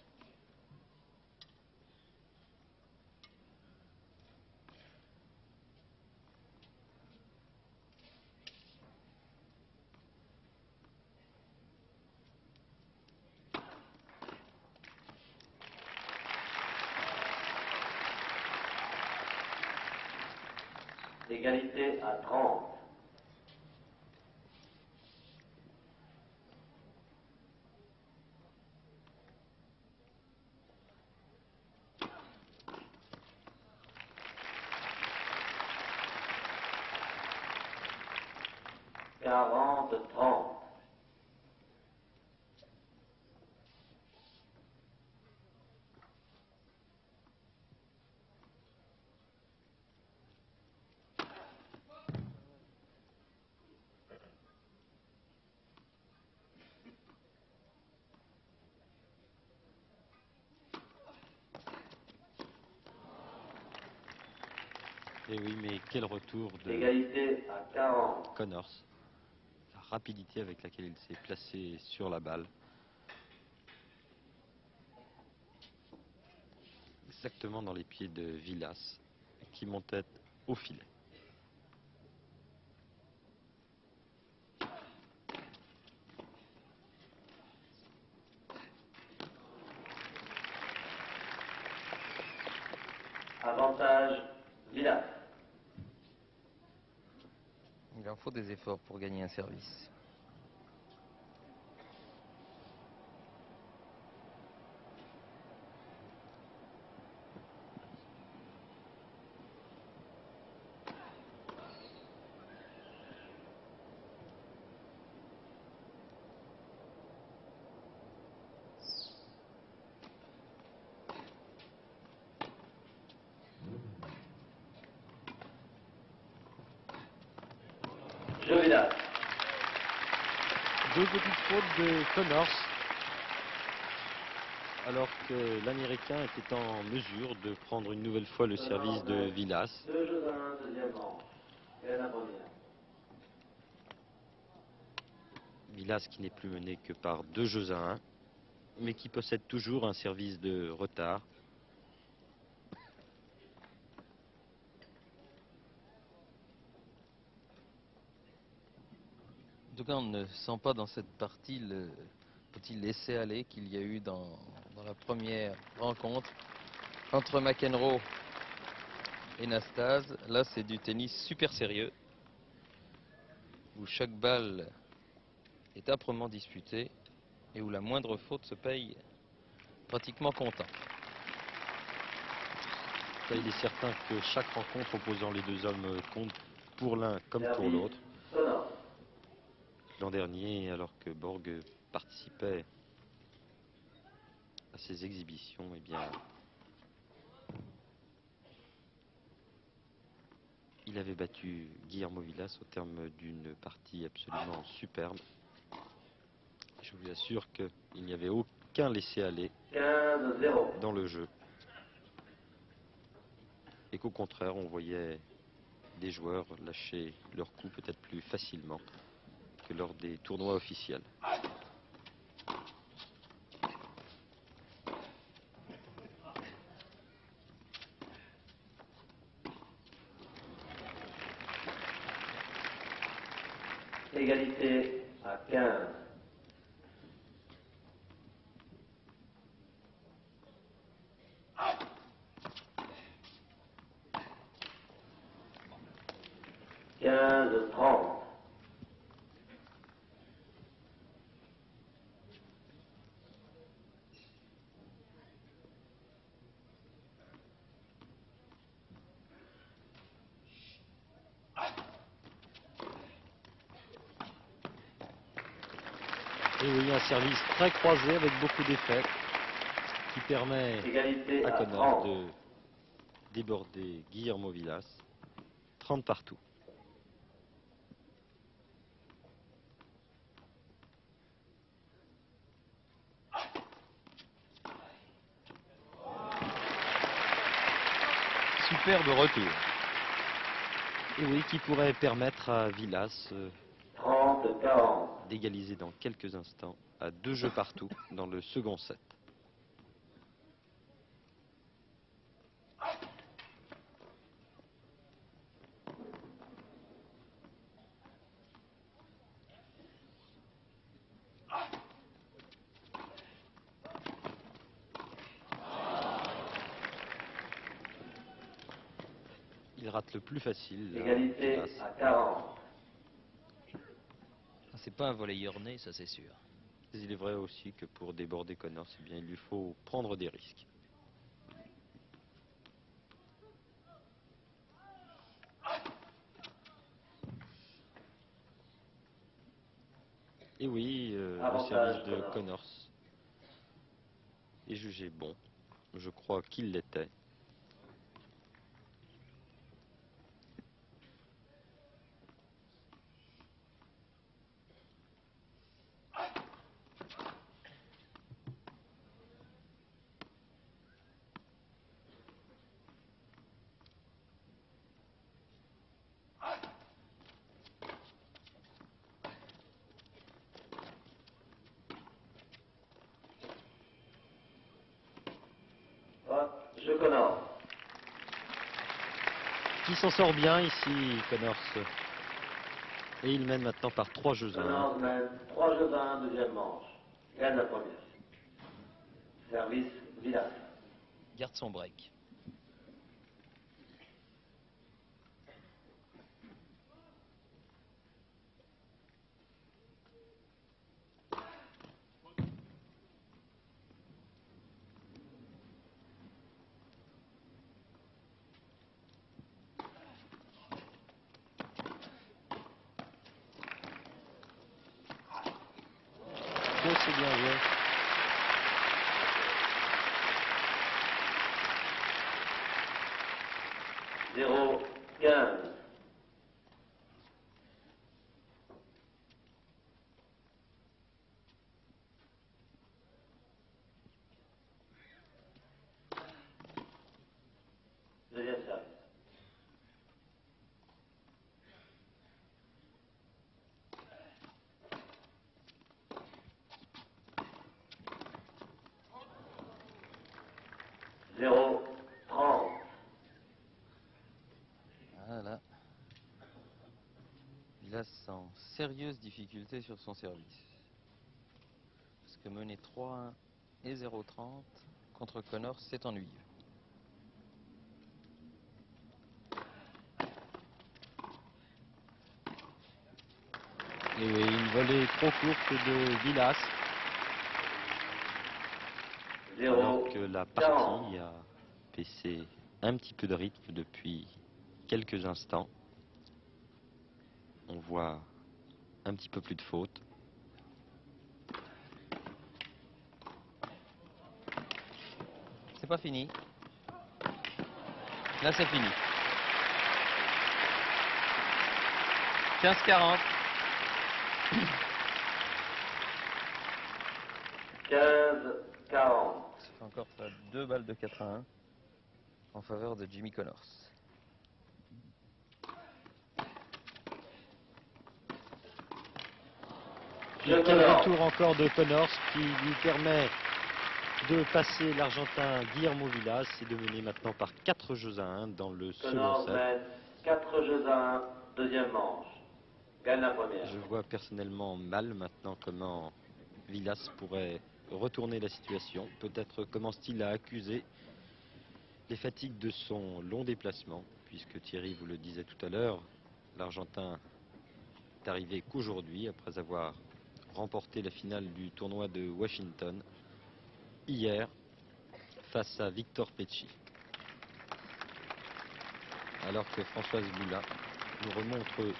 Égalité à trente. quarante trente. Et oui, mais quel retour de Égalité à quarante. Connors. La rapidité avec laquelle il s'est placé sur la balle. Exactement dans les pieds de Vilas, qui montait au filet. Avantage Vilas. Il en faut des efforts pour gagner un service. Jeu Vilas. Deux petites fautes de Connors, alors que l'Américain était en mesure de prendre une nouvelle fois le service de Vilas. Deux jeux à un, deuxième manche. Et la première. Vilas qui n'est plus mené que par deux jeux à un, mais qui possède toujours un service de retard. En tout cas, on ne sent pas dans cette partie le petit laisser-aller qu'il y a eu dans, dans la première rencontre entre McEnroe et Nastase. Là, c'est du tennis super sérieux, où chaque balle est âprement disputée et où la moindre faute se paye pratiquement comptant. Il est certain que chaque rencontre opposant les deux hommes compte pour l'un comme pour Service l'autre. sonore. L'an dernier, alors que Borg participait à ces exhibitions, eh bien, il avait battu Guillermo Vilas au terme d'une partie absolument superbe. Je vous assure qu'il n'y avait aucun laisser-aller quinze zéro. dans le jeu. et qu'au contraire, on voyait des joueurs lâcher leur coup peut-être plus facilement que lors des tournois officiels. Égalité à quinze. quinze trente. Et oui, un service très croisé avec beaucoup d'effets qui permet Égalité à à Connors trente. de déborder Guillermo Vilas. trente partout. Superbe retour. Et oui, qui pourrait permettre à Vilas euh, trente quarante. d'égaliser dans quelques instants à deux jeux partout dans le second set. Il rate le plus facile. là, Égalité Vilas. à quarante. C'est pas un volleyeur né, ça c'est sûr. Mais il est vrai aussi que pour déborder Connors, eh bien, il lui faut prendre des risques. Et oui, euh, le Avantage service de Connors. Connors est jugé bon. Je crois qu'il l'était. Hop, je Connors. Qui s'en sort bien ici, Connors. Et il mène maintenant par trois jeux à un. Connors mène trois jeux à un, deuxième manche. Gagne la première. Service Vilas. Garde son break. Oh, c'est bien joué. zéro quinze. Deuxième service. zéro trente. Voilà. Vilas en sérieuse difficulté sur son service. Parce que mener trois un et zéro trente contre Connors, c'est ennuyeux. Et une volée trop courte de Vilas. Alors que la partie a baissé un petit peu de rythme depuis quelques instants. On voit un petit peu plus de fautes. C'est pas fini. Là, c'est fini. quinze quarante. quinze quarante. Ça fait encore ça, deux balles de quatre à un. en faveur de Jimmy Connors. Et quel retour encore de Connors qui lui permet de passer l'Argentin Guillermo Vilas et de mener maintenant par quatre jeux à un dans le second Connors set. mène quatre jeux à un, deuxième manche. Gagne la première. Je vois personnellement mal maintenant comment Vilas pourrait retourner la situation. Peut-être commence-t-il à accuser les fatigues de son long déplacement, puisque Thierry vous le disait tout à l'heure, l'Argentin est arrivé qu'aujourd'hui, après avoir remporté la finale du tournoi de Washington hier face à Victor Pecci. Alors que Françoise Boulin nous remontre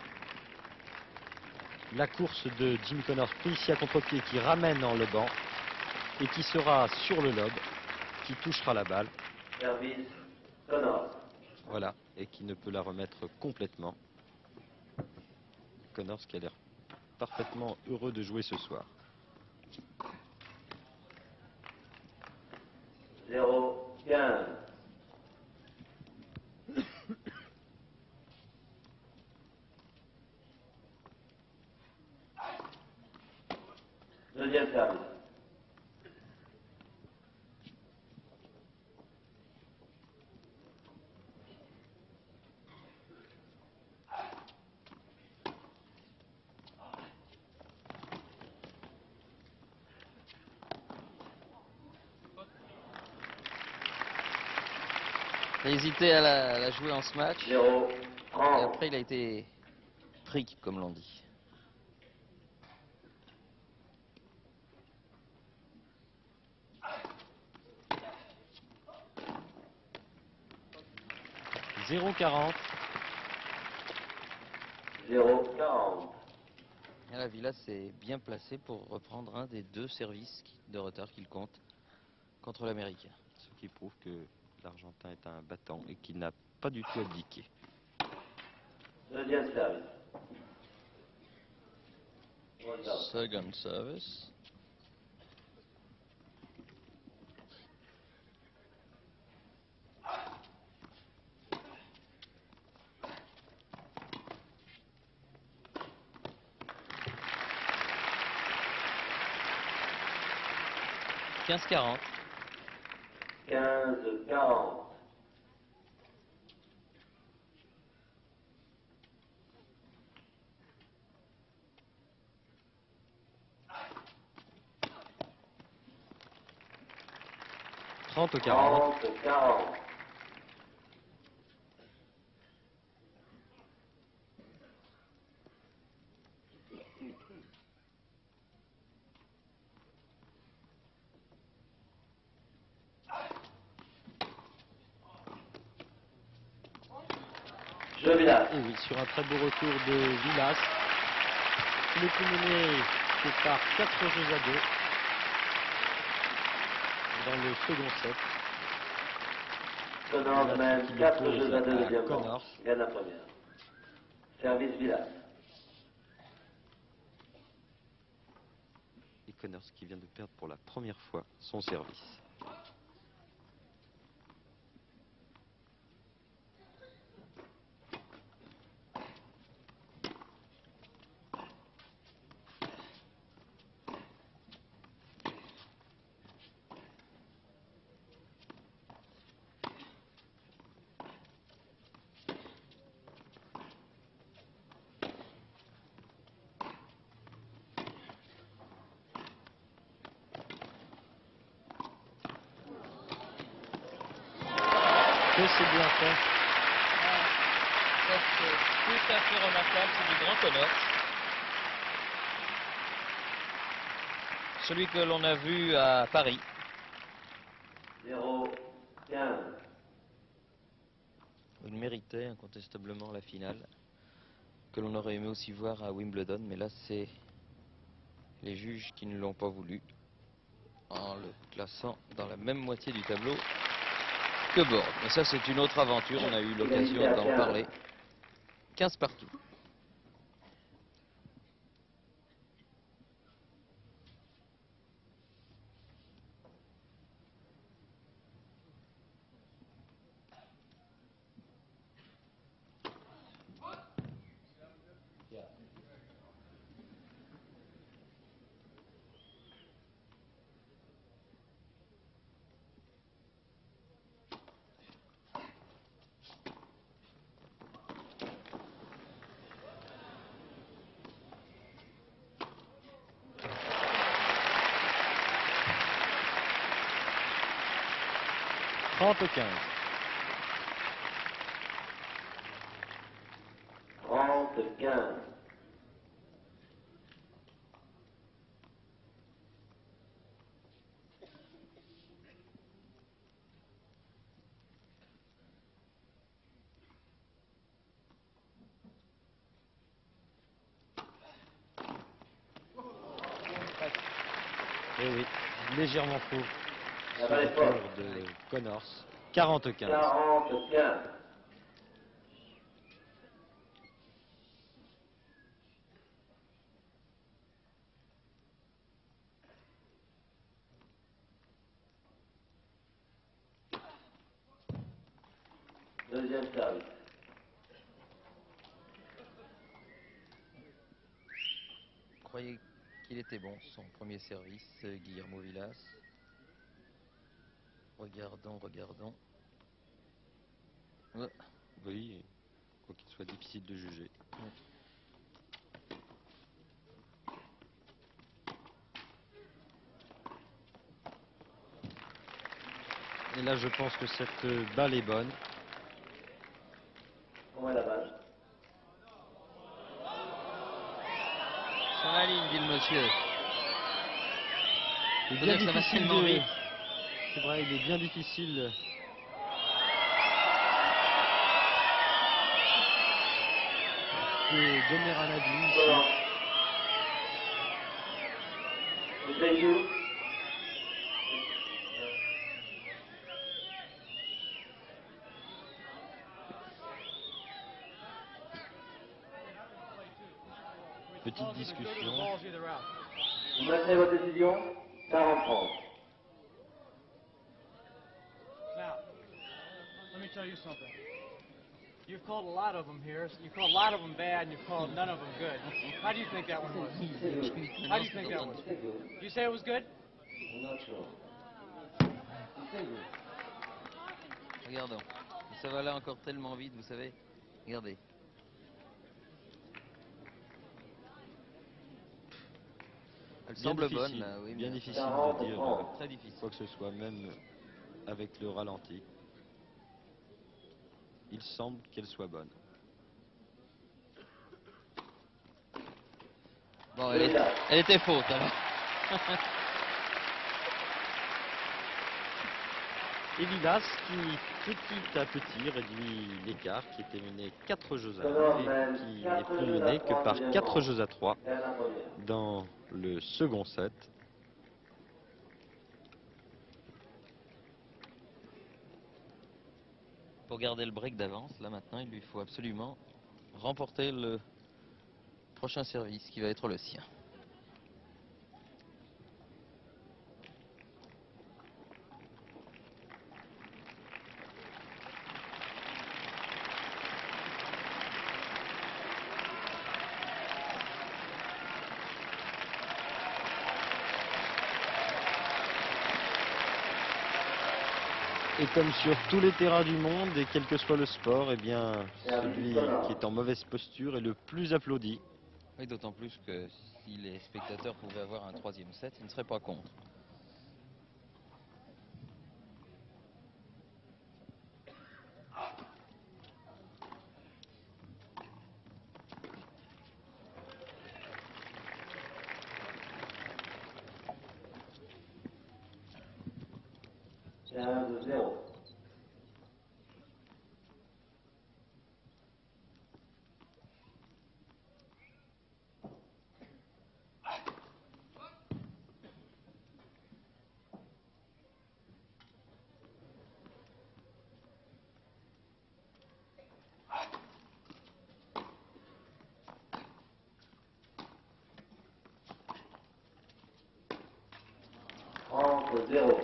la course de Jimmy Connors pris ici à contre-pied, qui ramène en lobant et qui sera sur le lob, qui touchera la balle. Service Connors. Voilà, et qui ne peut la remettre complètement. Connors qui a l'air parfaitement heureux de jouer ce soir. zéro quinze. Deuxième service. Il a hésité à la, à la jouer en ce match. zéro Et trente. après, il a été pris, comme l'on dit. zéro quarante. zéro quarante. Et la Villa s'est bien placé pour reprendre un des deux services qui- de retard qu'il compte contre l'Américain. Ce qui prouve que l'Argentin est un battant et qu'il n'a pas du tout abdiqué. Deuxième service. Retard. Second service. quinze quarante. quinze quarante. trente quarante. trente quarante. Je Vilas. Et oui, sur un très beau retour de Vilas, il est plus mené que par quatre jeux à deux dans le second set. Connors Vilas mène qui quatre l'oppose jeux à deux, à deuxième Connors. manche. Gagne la première. Service Vilas. Et Connors qui vient de perdre pour la première fois son service. Que c'est bien fait. Ça, c'est tout à fait remarquable, c'est du grand Connors. Celui que l'on a vu à Paris. zéro quinze. Il méritait incontestablement la finale, que l'on aurait aimé aussi voir à Wimbledon, mais là c'est les juges qui ne l'ont pas voulu, en le classant dans la même moitié du tableau que Borg. Mais ça c'est une autre aventure, on a eu l'occasion d'en parler. quinze partout. trente quinze. trente quinze. Et oui, légèrement faux. La Sur balle le est tour forte. de Connors. quarante quinze. quarante quinze. Deuxième service. Vous croyez qu'il était bon son premier service, euh, Guillermo Vilas? Regardons, regardons. Ouais. Oui, quoi qu'il soit difficile de juger. Et là, je pense que cette balle est bonne. Comment est la balle? Sur la ligne, dit le monsieur. C'est Faut bien dire que ça va difficile tellement de... vite. C'est vrai, il est bien difficile de donner un avis ici. Comment? Vous savez où? Petite discussion. Vous maintenez votre décision? quarante trente. Now, let me tell you something. You've called a lot of them here. You've called a lot of them bad, and you've called none of them good. How do you think that one was? How do you think that was? You say it was good? I'm not sure. Regardons. Ça va là encore tellement vite, vous savez. Regardez. Elle Bien semble difficile, bonne là, oui. bien mais- difficile de dire euh, Très difficile. quoi que ce soit, même avec le ralenti. Il semble qu'elle soit bonne. Bon, elle, est- elle était faute alors. Et Vilas qui, petit à petit, réduit l'écart, qui était mené quatre jeux à un et qui n'est plus mené que par quatre jeux à trois dans le second set. Pour garder le break d'avance, là maintenant, il lui faut absolument remporter le prochain service qui va être le sien. Et comme sur tous les terrains du monde, et quel que soit le sport, eh bien, celui qui est en mauvaise posture est le plus applaudi. Oui, d'autant plus que si les spectateurs pouvaient avoir un troisième set, ils ne seraient pas contre. quinze zéro. trente zéro.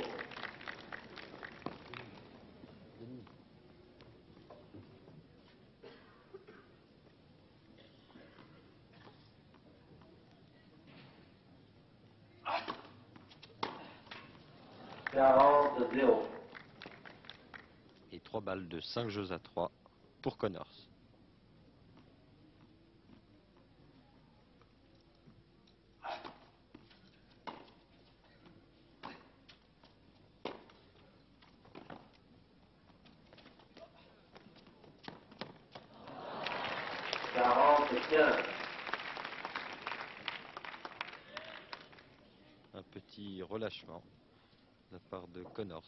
quarante zéro. Et trois balles de cinq jeux à trois pour Connors. quinze. Un petit relâchement de la part de Connors.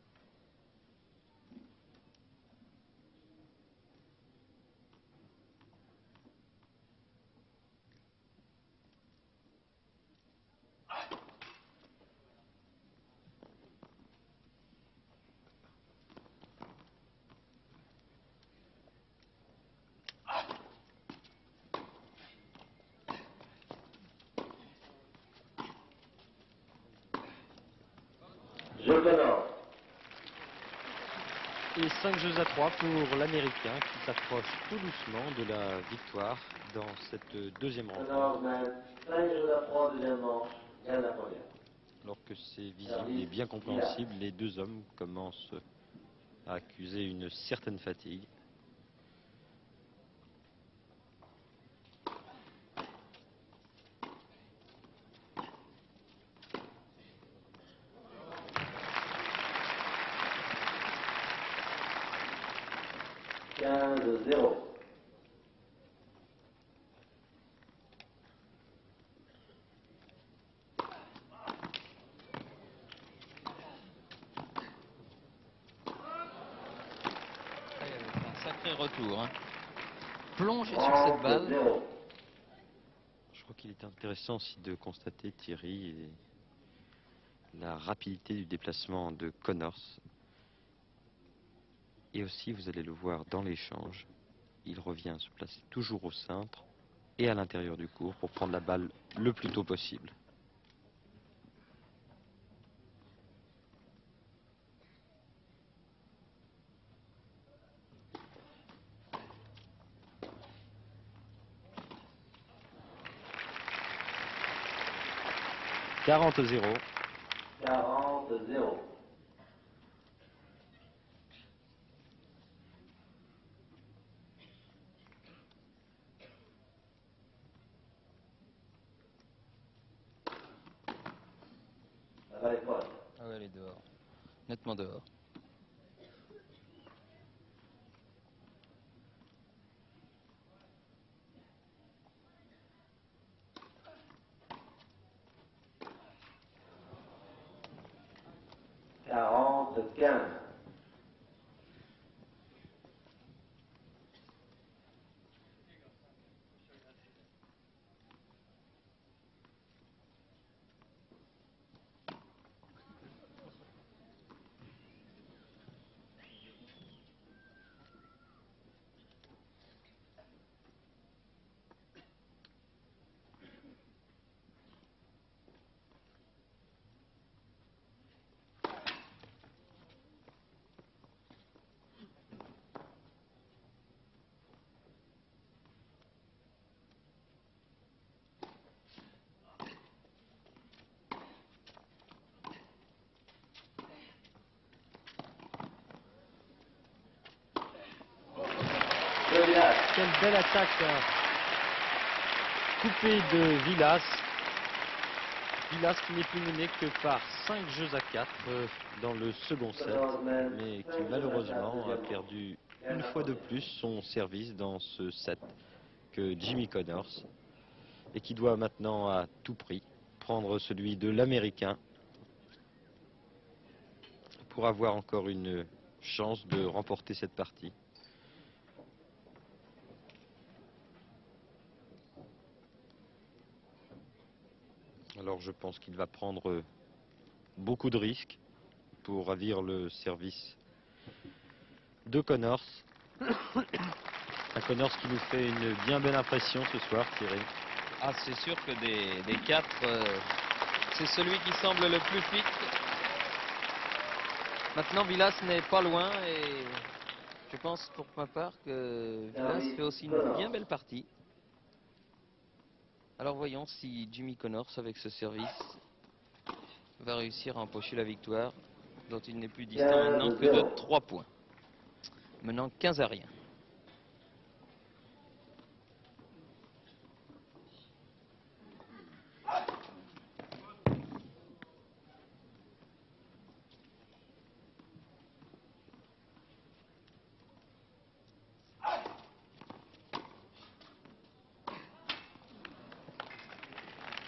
Jeu Connors. Et cinq jeux à trois pour l'Américain qui s'approche tout doucement de la victoire dans cette deuxième rencontre. Connors mène cinq jeux à trois, deuxième manche, gagne la première. Alors que c'est visible et bien compréhensible, les deux hommes commencent à accuser une certaine fatigue. quinze zéro. Un sacré retour. Hein. Plonger sur cette balle. Je crois qu'il est intéressant aussi de constater, Thierry, et la rapidité du déplacement de Connors. Et aussi, vous allez le voir dans l'échange, il revient se placer toujours au centre et à l'intérieur du court pour prendre la balle le plus tôt possible. quarante zéro. quarante zéro. La balle est folle. Ah ouais, elle est dehors. Nettement dehors. quarante quinze. Quelle belle attaque euh, coupée de Villas. Villas qui n'est plus mené que par cinq jeux à quatre euh, dans le second set, mais qui malheureusement a perdu une fois de plus son service dans ce set que Jimmy Connors, et qui doit maintenant à tout prix prendre celui de l'Américain pour avoir encore une chance de remporter cette partie. Alors je pense qu'il va prendre beaucoup de risques pour ravir le service de Connors. Un Connors qui nous fait une bien belle impression ce soir, Thierry. Ah, c'est sûr que des, des quatre, euh, c'est celui qui semble le plus fit. Maintenant, Villas n'est pas loin et je pense pour ma part que Villas fait aussi une bien belle partie. Alors voyons si Jimmy Connors, avec ce service, va réussir à empocher la victoire, dont il n'est plus distant maintenant que de trois points. Menant quinze à rien.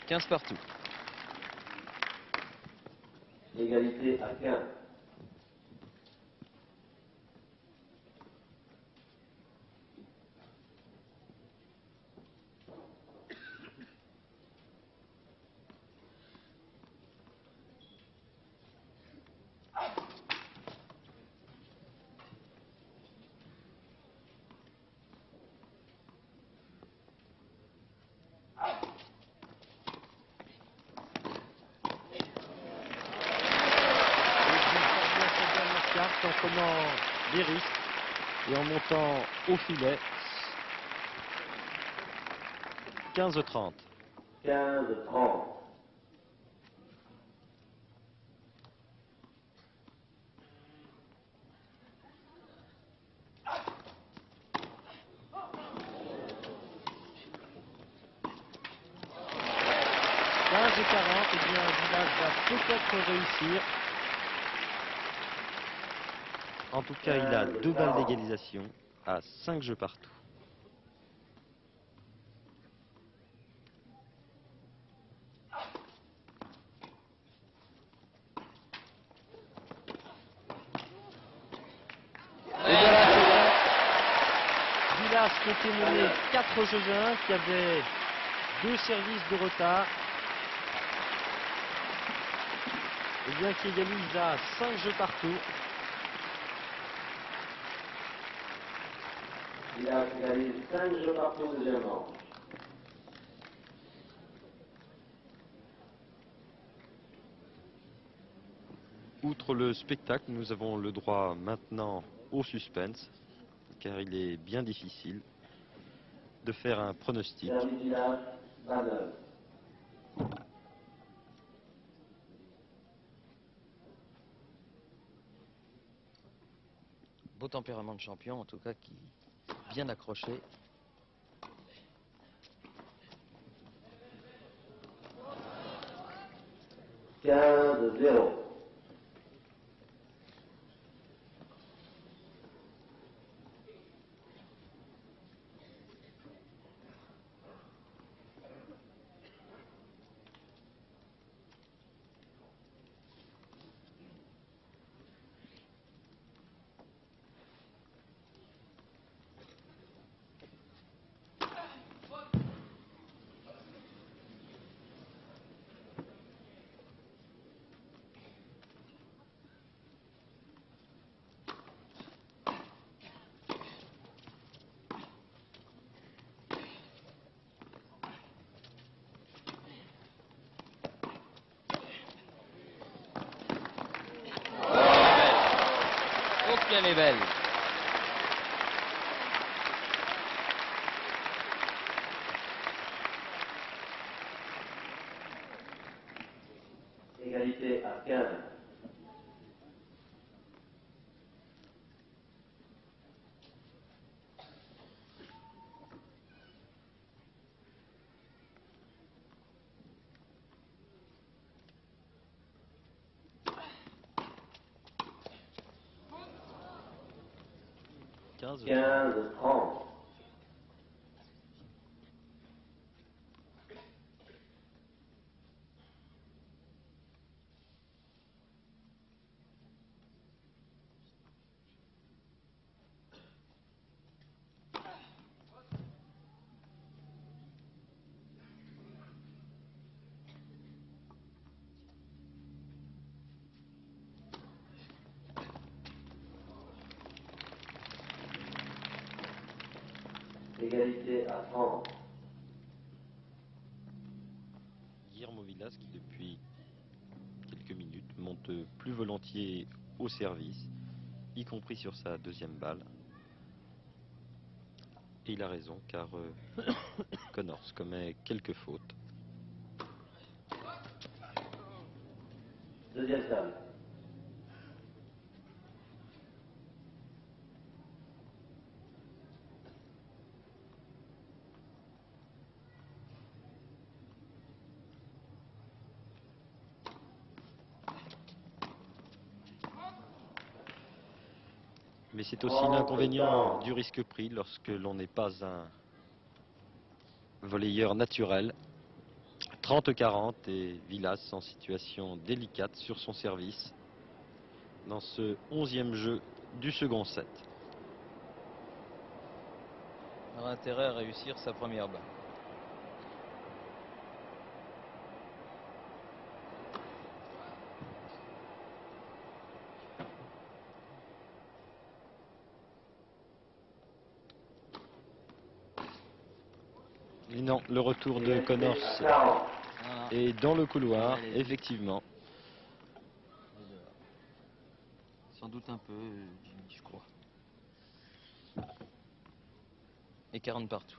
quinze partout. Égalité à quinze. En prenant des risques et en montant au filet. quinze trente. quinze trente. quinze quarante, et bien Village va peut-être réussir. En tout cas, il a deux balles d'égalisation à cinq jeux partout. Et voilà, c'est vrai. Village qui était mené quatre jeux à un, qui avait deux services de retard. Et bien qui égalise à cinq jeux partout. Il a égalé cinq jeux partout au deuxième manche. Outre le spectacle, nous avons le droit maintenant au suspense, car il est bien difficile de faire un pronostic. Service Village, manœuvre. Beau tempérament de champion, en tout cas, qui est bien accroché. quinze zéro. Elle est belle. Égalité à quinze. quinze trente. Égalité à trente. Guillermo Villas qui depuis quelques minutes monte plus volontiers au service, y compris sur sa deuxième balle. Et il a raison car euh, Connors commet quelques fautes. Deuxième service. Mais c'est aussi l'inconvénient du risque pris lorsque l'on n'est pas un volleyeur naturel. trente à quarante et Villas en situation délicate sur son service dans ce onzième jeu du second set. Il aura intérêt à réussir sa première balle. Et non, le retour de Connors est dans le couloir, effectivement. Sans doute un peu, Jimmy, je crois. Et quarante partout.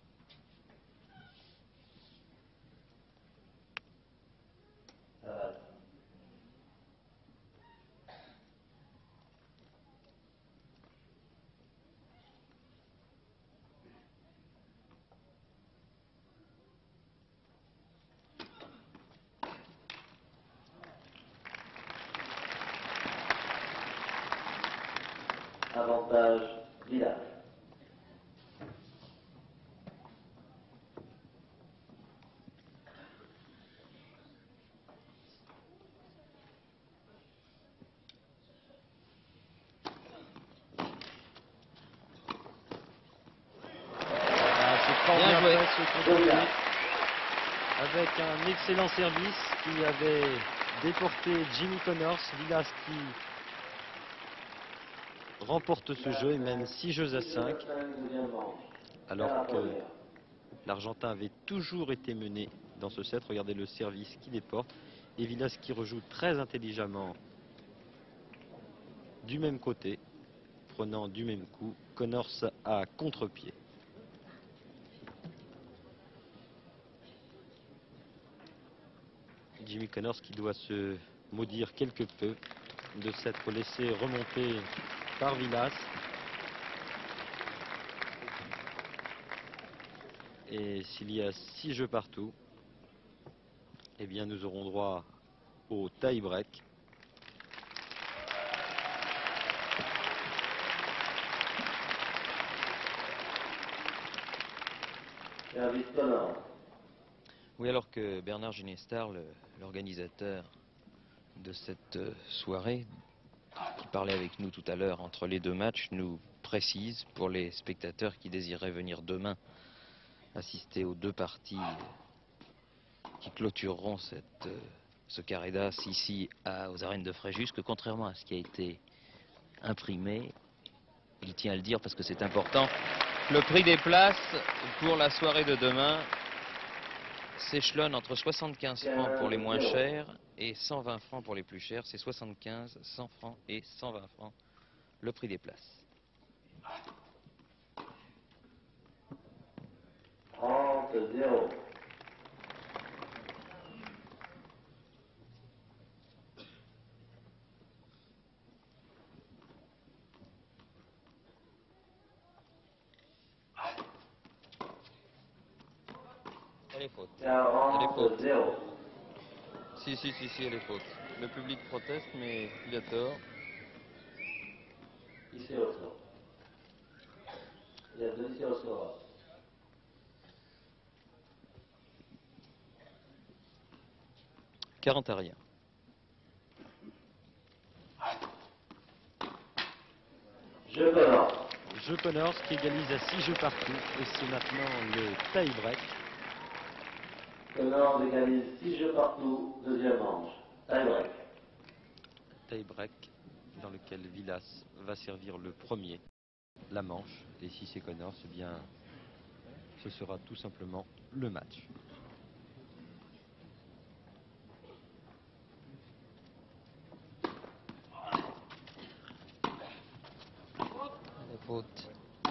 Avantage Villas. Ah, c'est fort Bien bien joué. fait, ce contre-pied, avec un excellent service qui avait déporté Jimmy Connors. Villas qui remporte ce jeu et mène six jeux à cinq, alors que l'Argentin avait toujours été mené dans ce set. Regardez le service qui déporte et Villas qui rejoue très intelligemment du même côté, prenant du même coup Connors à contre-pied. Jimmy Connors qui doit se maudire quelque peu de s'être laissé remonter par Villas. Et s'il y a six jeux partout, eh bien nous aurons droit au tie-break. Service Connors. Oui, alors que Bernard Ginestar, le- l'organisateur de cette euh, soirée, qui parlait avec nous tout à l'heure entre les deux matchs, nous précise pour les spectateurs qui désiraient venir demain assister aux deux parties qui clôtureront cette, euh, ce carré d'as ici à- aux arènes de Fréjus, que contrairement à ce qui a été imprimé, il tient à le dire parce que c'est important, le prix des places pour la soirée de demain s'échelonne entre soixante-quinze francs pour les moins chers et cent vingt francs pour les plus chers. C'est soixante-quinze, cent francs et cent vingt francs le prix des places. trente zéro. Elle est faute. Elle est quarante faute. zéro. Si, si, si, si, elle est faute. Le public proteste, mais il a tort. Ici au sort. Il y a deux ici au sort. quarante à rien. Jeu Connors. Jeu Connors qui égalise à six jeux partout et c'est maintenant le tie-break. Connors égalise six jeux partout. Deuxième manche. Tie-break. Tie-break dans lequel Villas va servir le premier, la manche, et si c'est Connors, eh bien ce sera tout simplement le match. Elle est faute.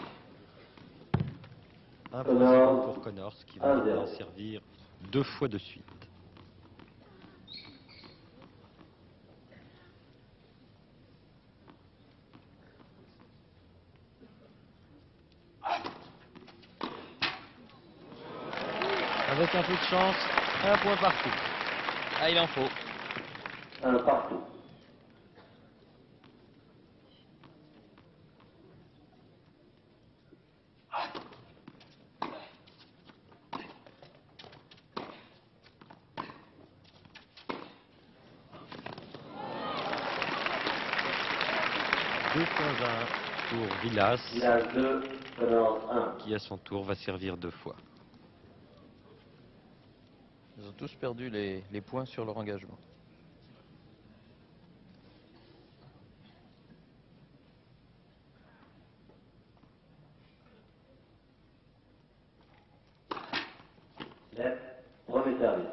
Impossible pour Connors qui va maintenant servir deux fois de suite. Avec un peu de chance, un point partout. Ah, il en faut. Un partout. deux points à un pour Villas, Village deux, Connors un. qui à son tour va servir deux fois. Ils ont tous perdu les, les points sur leur engagement. Net, premier service.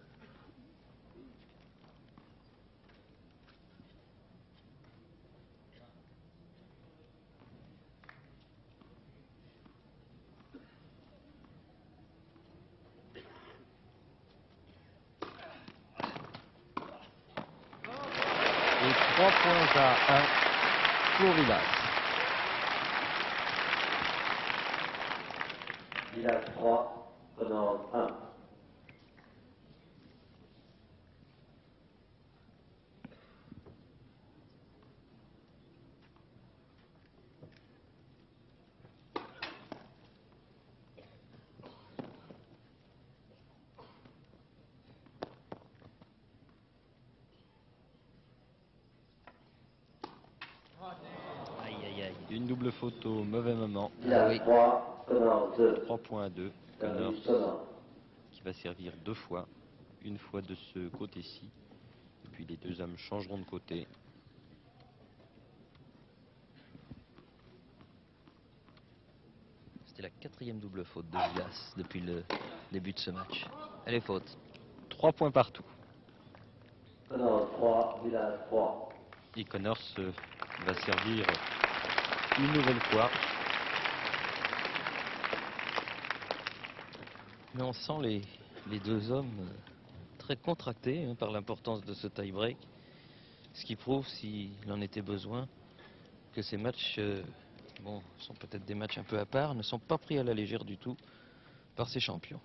Et trois points à un pour Villas. Village trois, Connors un. Aïe, aïe, aïe. Une double faute au mauvais moment. Village oui. trois, Connors deux. trois points à deux. Connors Service Connors. qui va servir deux fois. Une fois de ce côté-ci. Et puis les deux hommes changeront de côté. C'était la quatrième double faute de Villas depuis le début de ce match. Elle est faute. Trois points partout. Connors trois, Village trois. Et Connors euh, va servir une nouvelle fois. Mais on sent les, les deux hommes euh, très contractés hein, par l'importance de ce tie-break. Ce qui prouve, s'il en était besoin, que ces matchs, euh, bon, sont peut-être des matchs un peu à part, ne sont pas pris à la légère du tout par ces champions.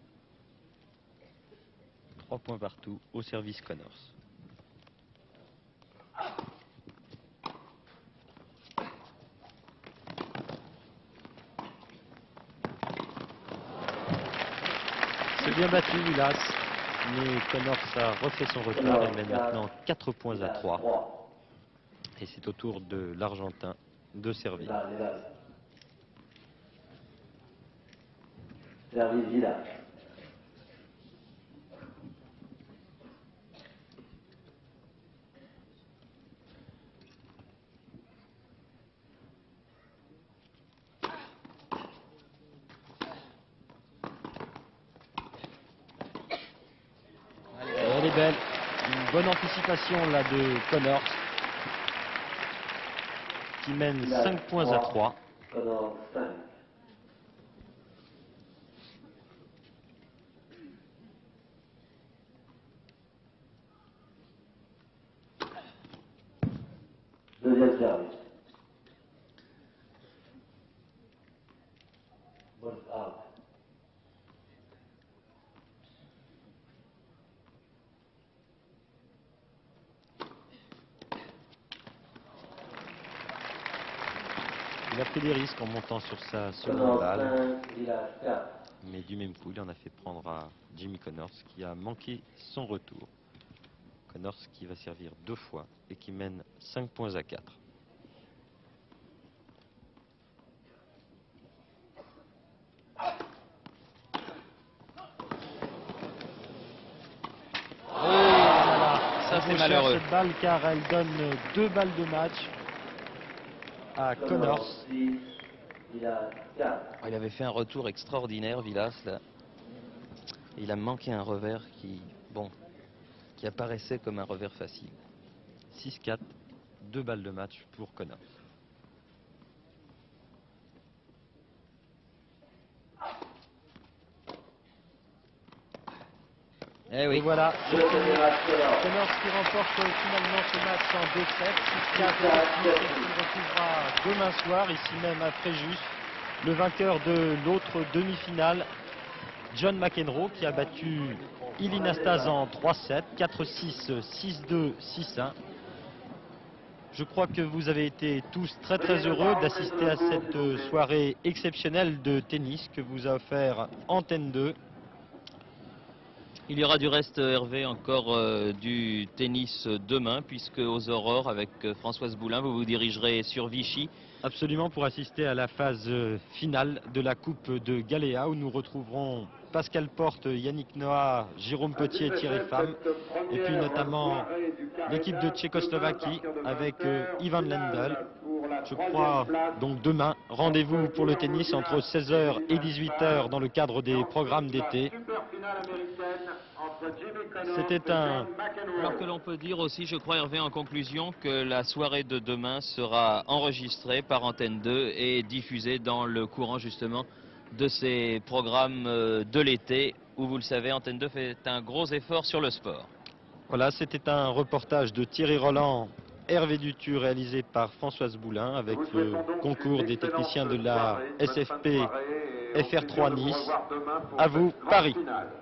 Trois points partout au service Connors. C'est bien battu Villas, mais Connors a refait son retard et mène maintenant quatre points à trois. Et c'est au tour de l'Argentin de servir. Village, Village. Service Village. Elle est belle, une bonne anticipation là de Connors qui mène cinq points à trois. Connors cinq. Deuxième service. Bonne out. Il a pris des risques en montant sur sa seconde Connors balle, cinq, Village quatre. mais du même coup, il en a fait prendre à Jimmy Connors qui a manqué son retour. Connors qui va servir deux fois et qui mène cinq points à quatre. Ça, c'est On cherche malheureux. cette balle car elle donne deux balles de match à Connors. six, Village quatre. Il avait fait un retour extraordinaire, Villas, là. Et il a manqué un revers qui, bon, qui apparaissait comme un revers facile. six quatre, deux balles de match pour Connors. Eh Et oui. voilà, Deux Village Connors. Connors qui remporte euh, finalement ce match en deux sept, six quatre, il retrouvera demain soir, ici même à Fréjus, le vainqueur de l'autre demi-finale, John McEnroe, qui a battu Ilie Nastase en trois sept, quatre six, six deux, six un. Je crois que vous avez été tous très très heureux d'assister à cette euh, soirée exceptionnelle de tennis que vous a offert Antenne deux. Il y aura du reste, Hervé, encore euh, du tennis demain, puisque aux Aurores, avec euh, Françoise Boulin, vous vous dirigerez sur Vichy. Absolument, pour assister à la phase euh, finale de la Coupe de Galéa, où nous retrouverons Pascal Porte, Yannick Noah, Jérôme Potier et Thierry Pham, et puis notamment l'équipe de Tchécoslovaquie avec euh, Ivan Lendl. Je crois donc demain, rendez-vous pour le tennis entre seize heures et dix-huit heures dans le cadre des programmes d'été. C'était un... Alors que l'on peut dire aussi, je crois, Hervé, en conclusion, que la soirée de demain sera enregistrée par Antenne deux et diffusée dans le courant justement de ces programmes de l'été, où vous le savez, Antenne deux fait un gros effort sur le sport. Voilà, c'était un reportage de Thierry Roland, Hervé Dutu, réalisé par Françoise Boulin, avec le concours des techniciens de la S F P F R trois Nice. À vous, Paris.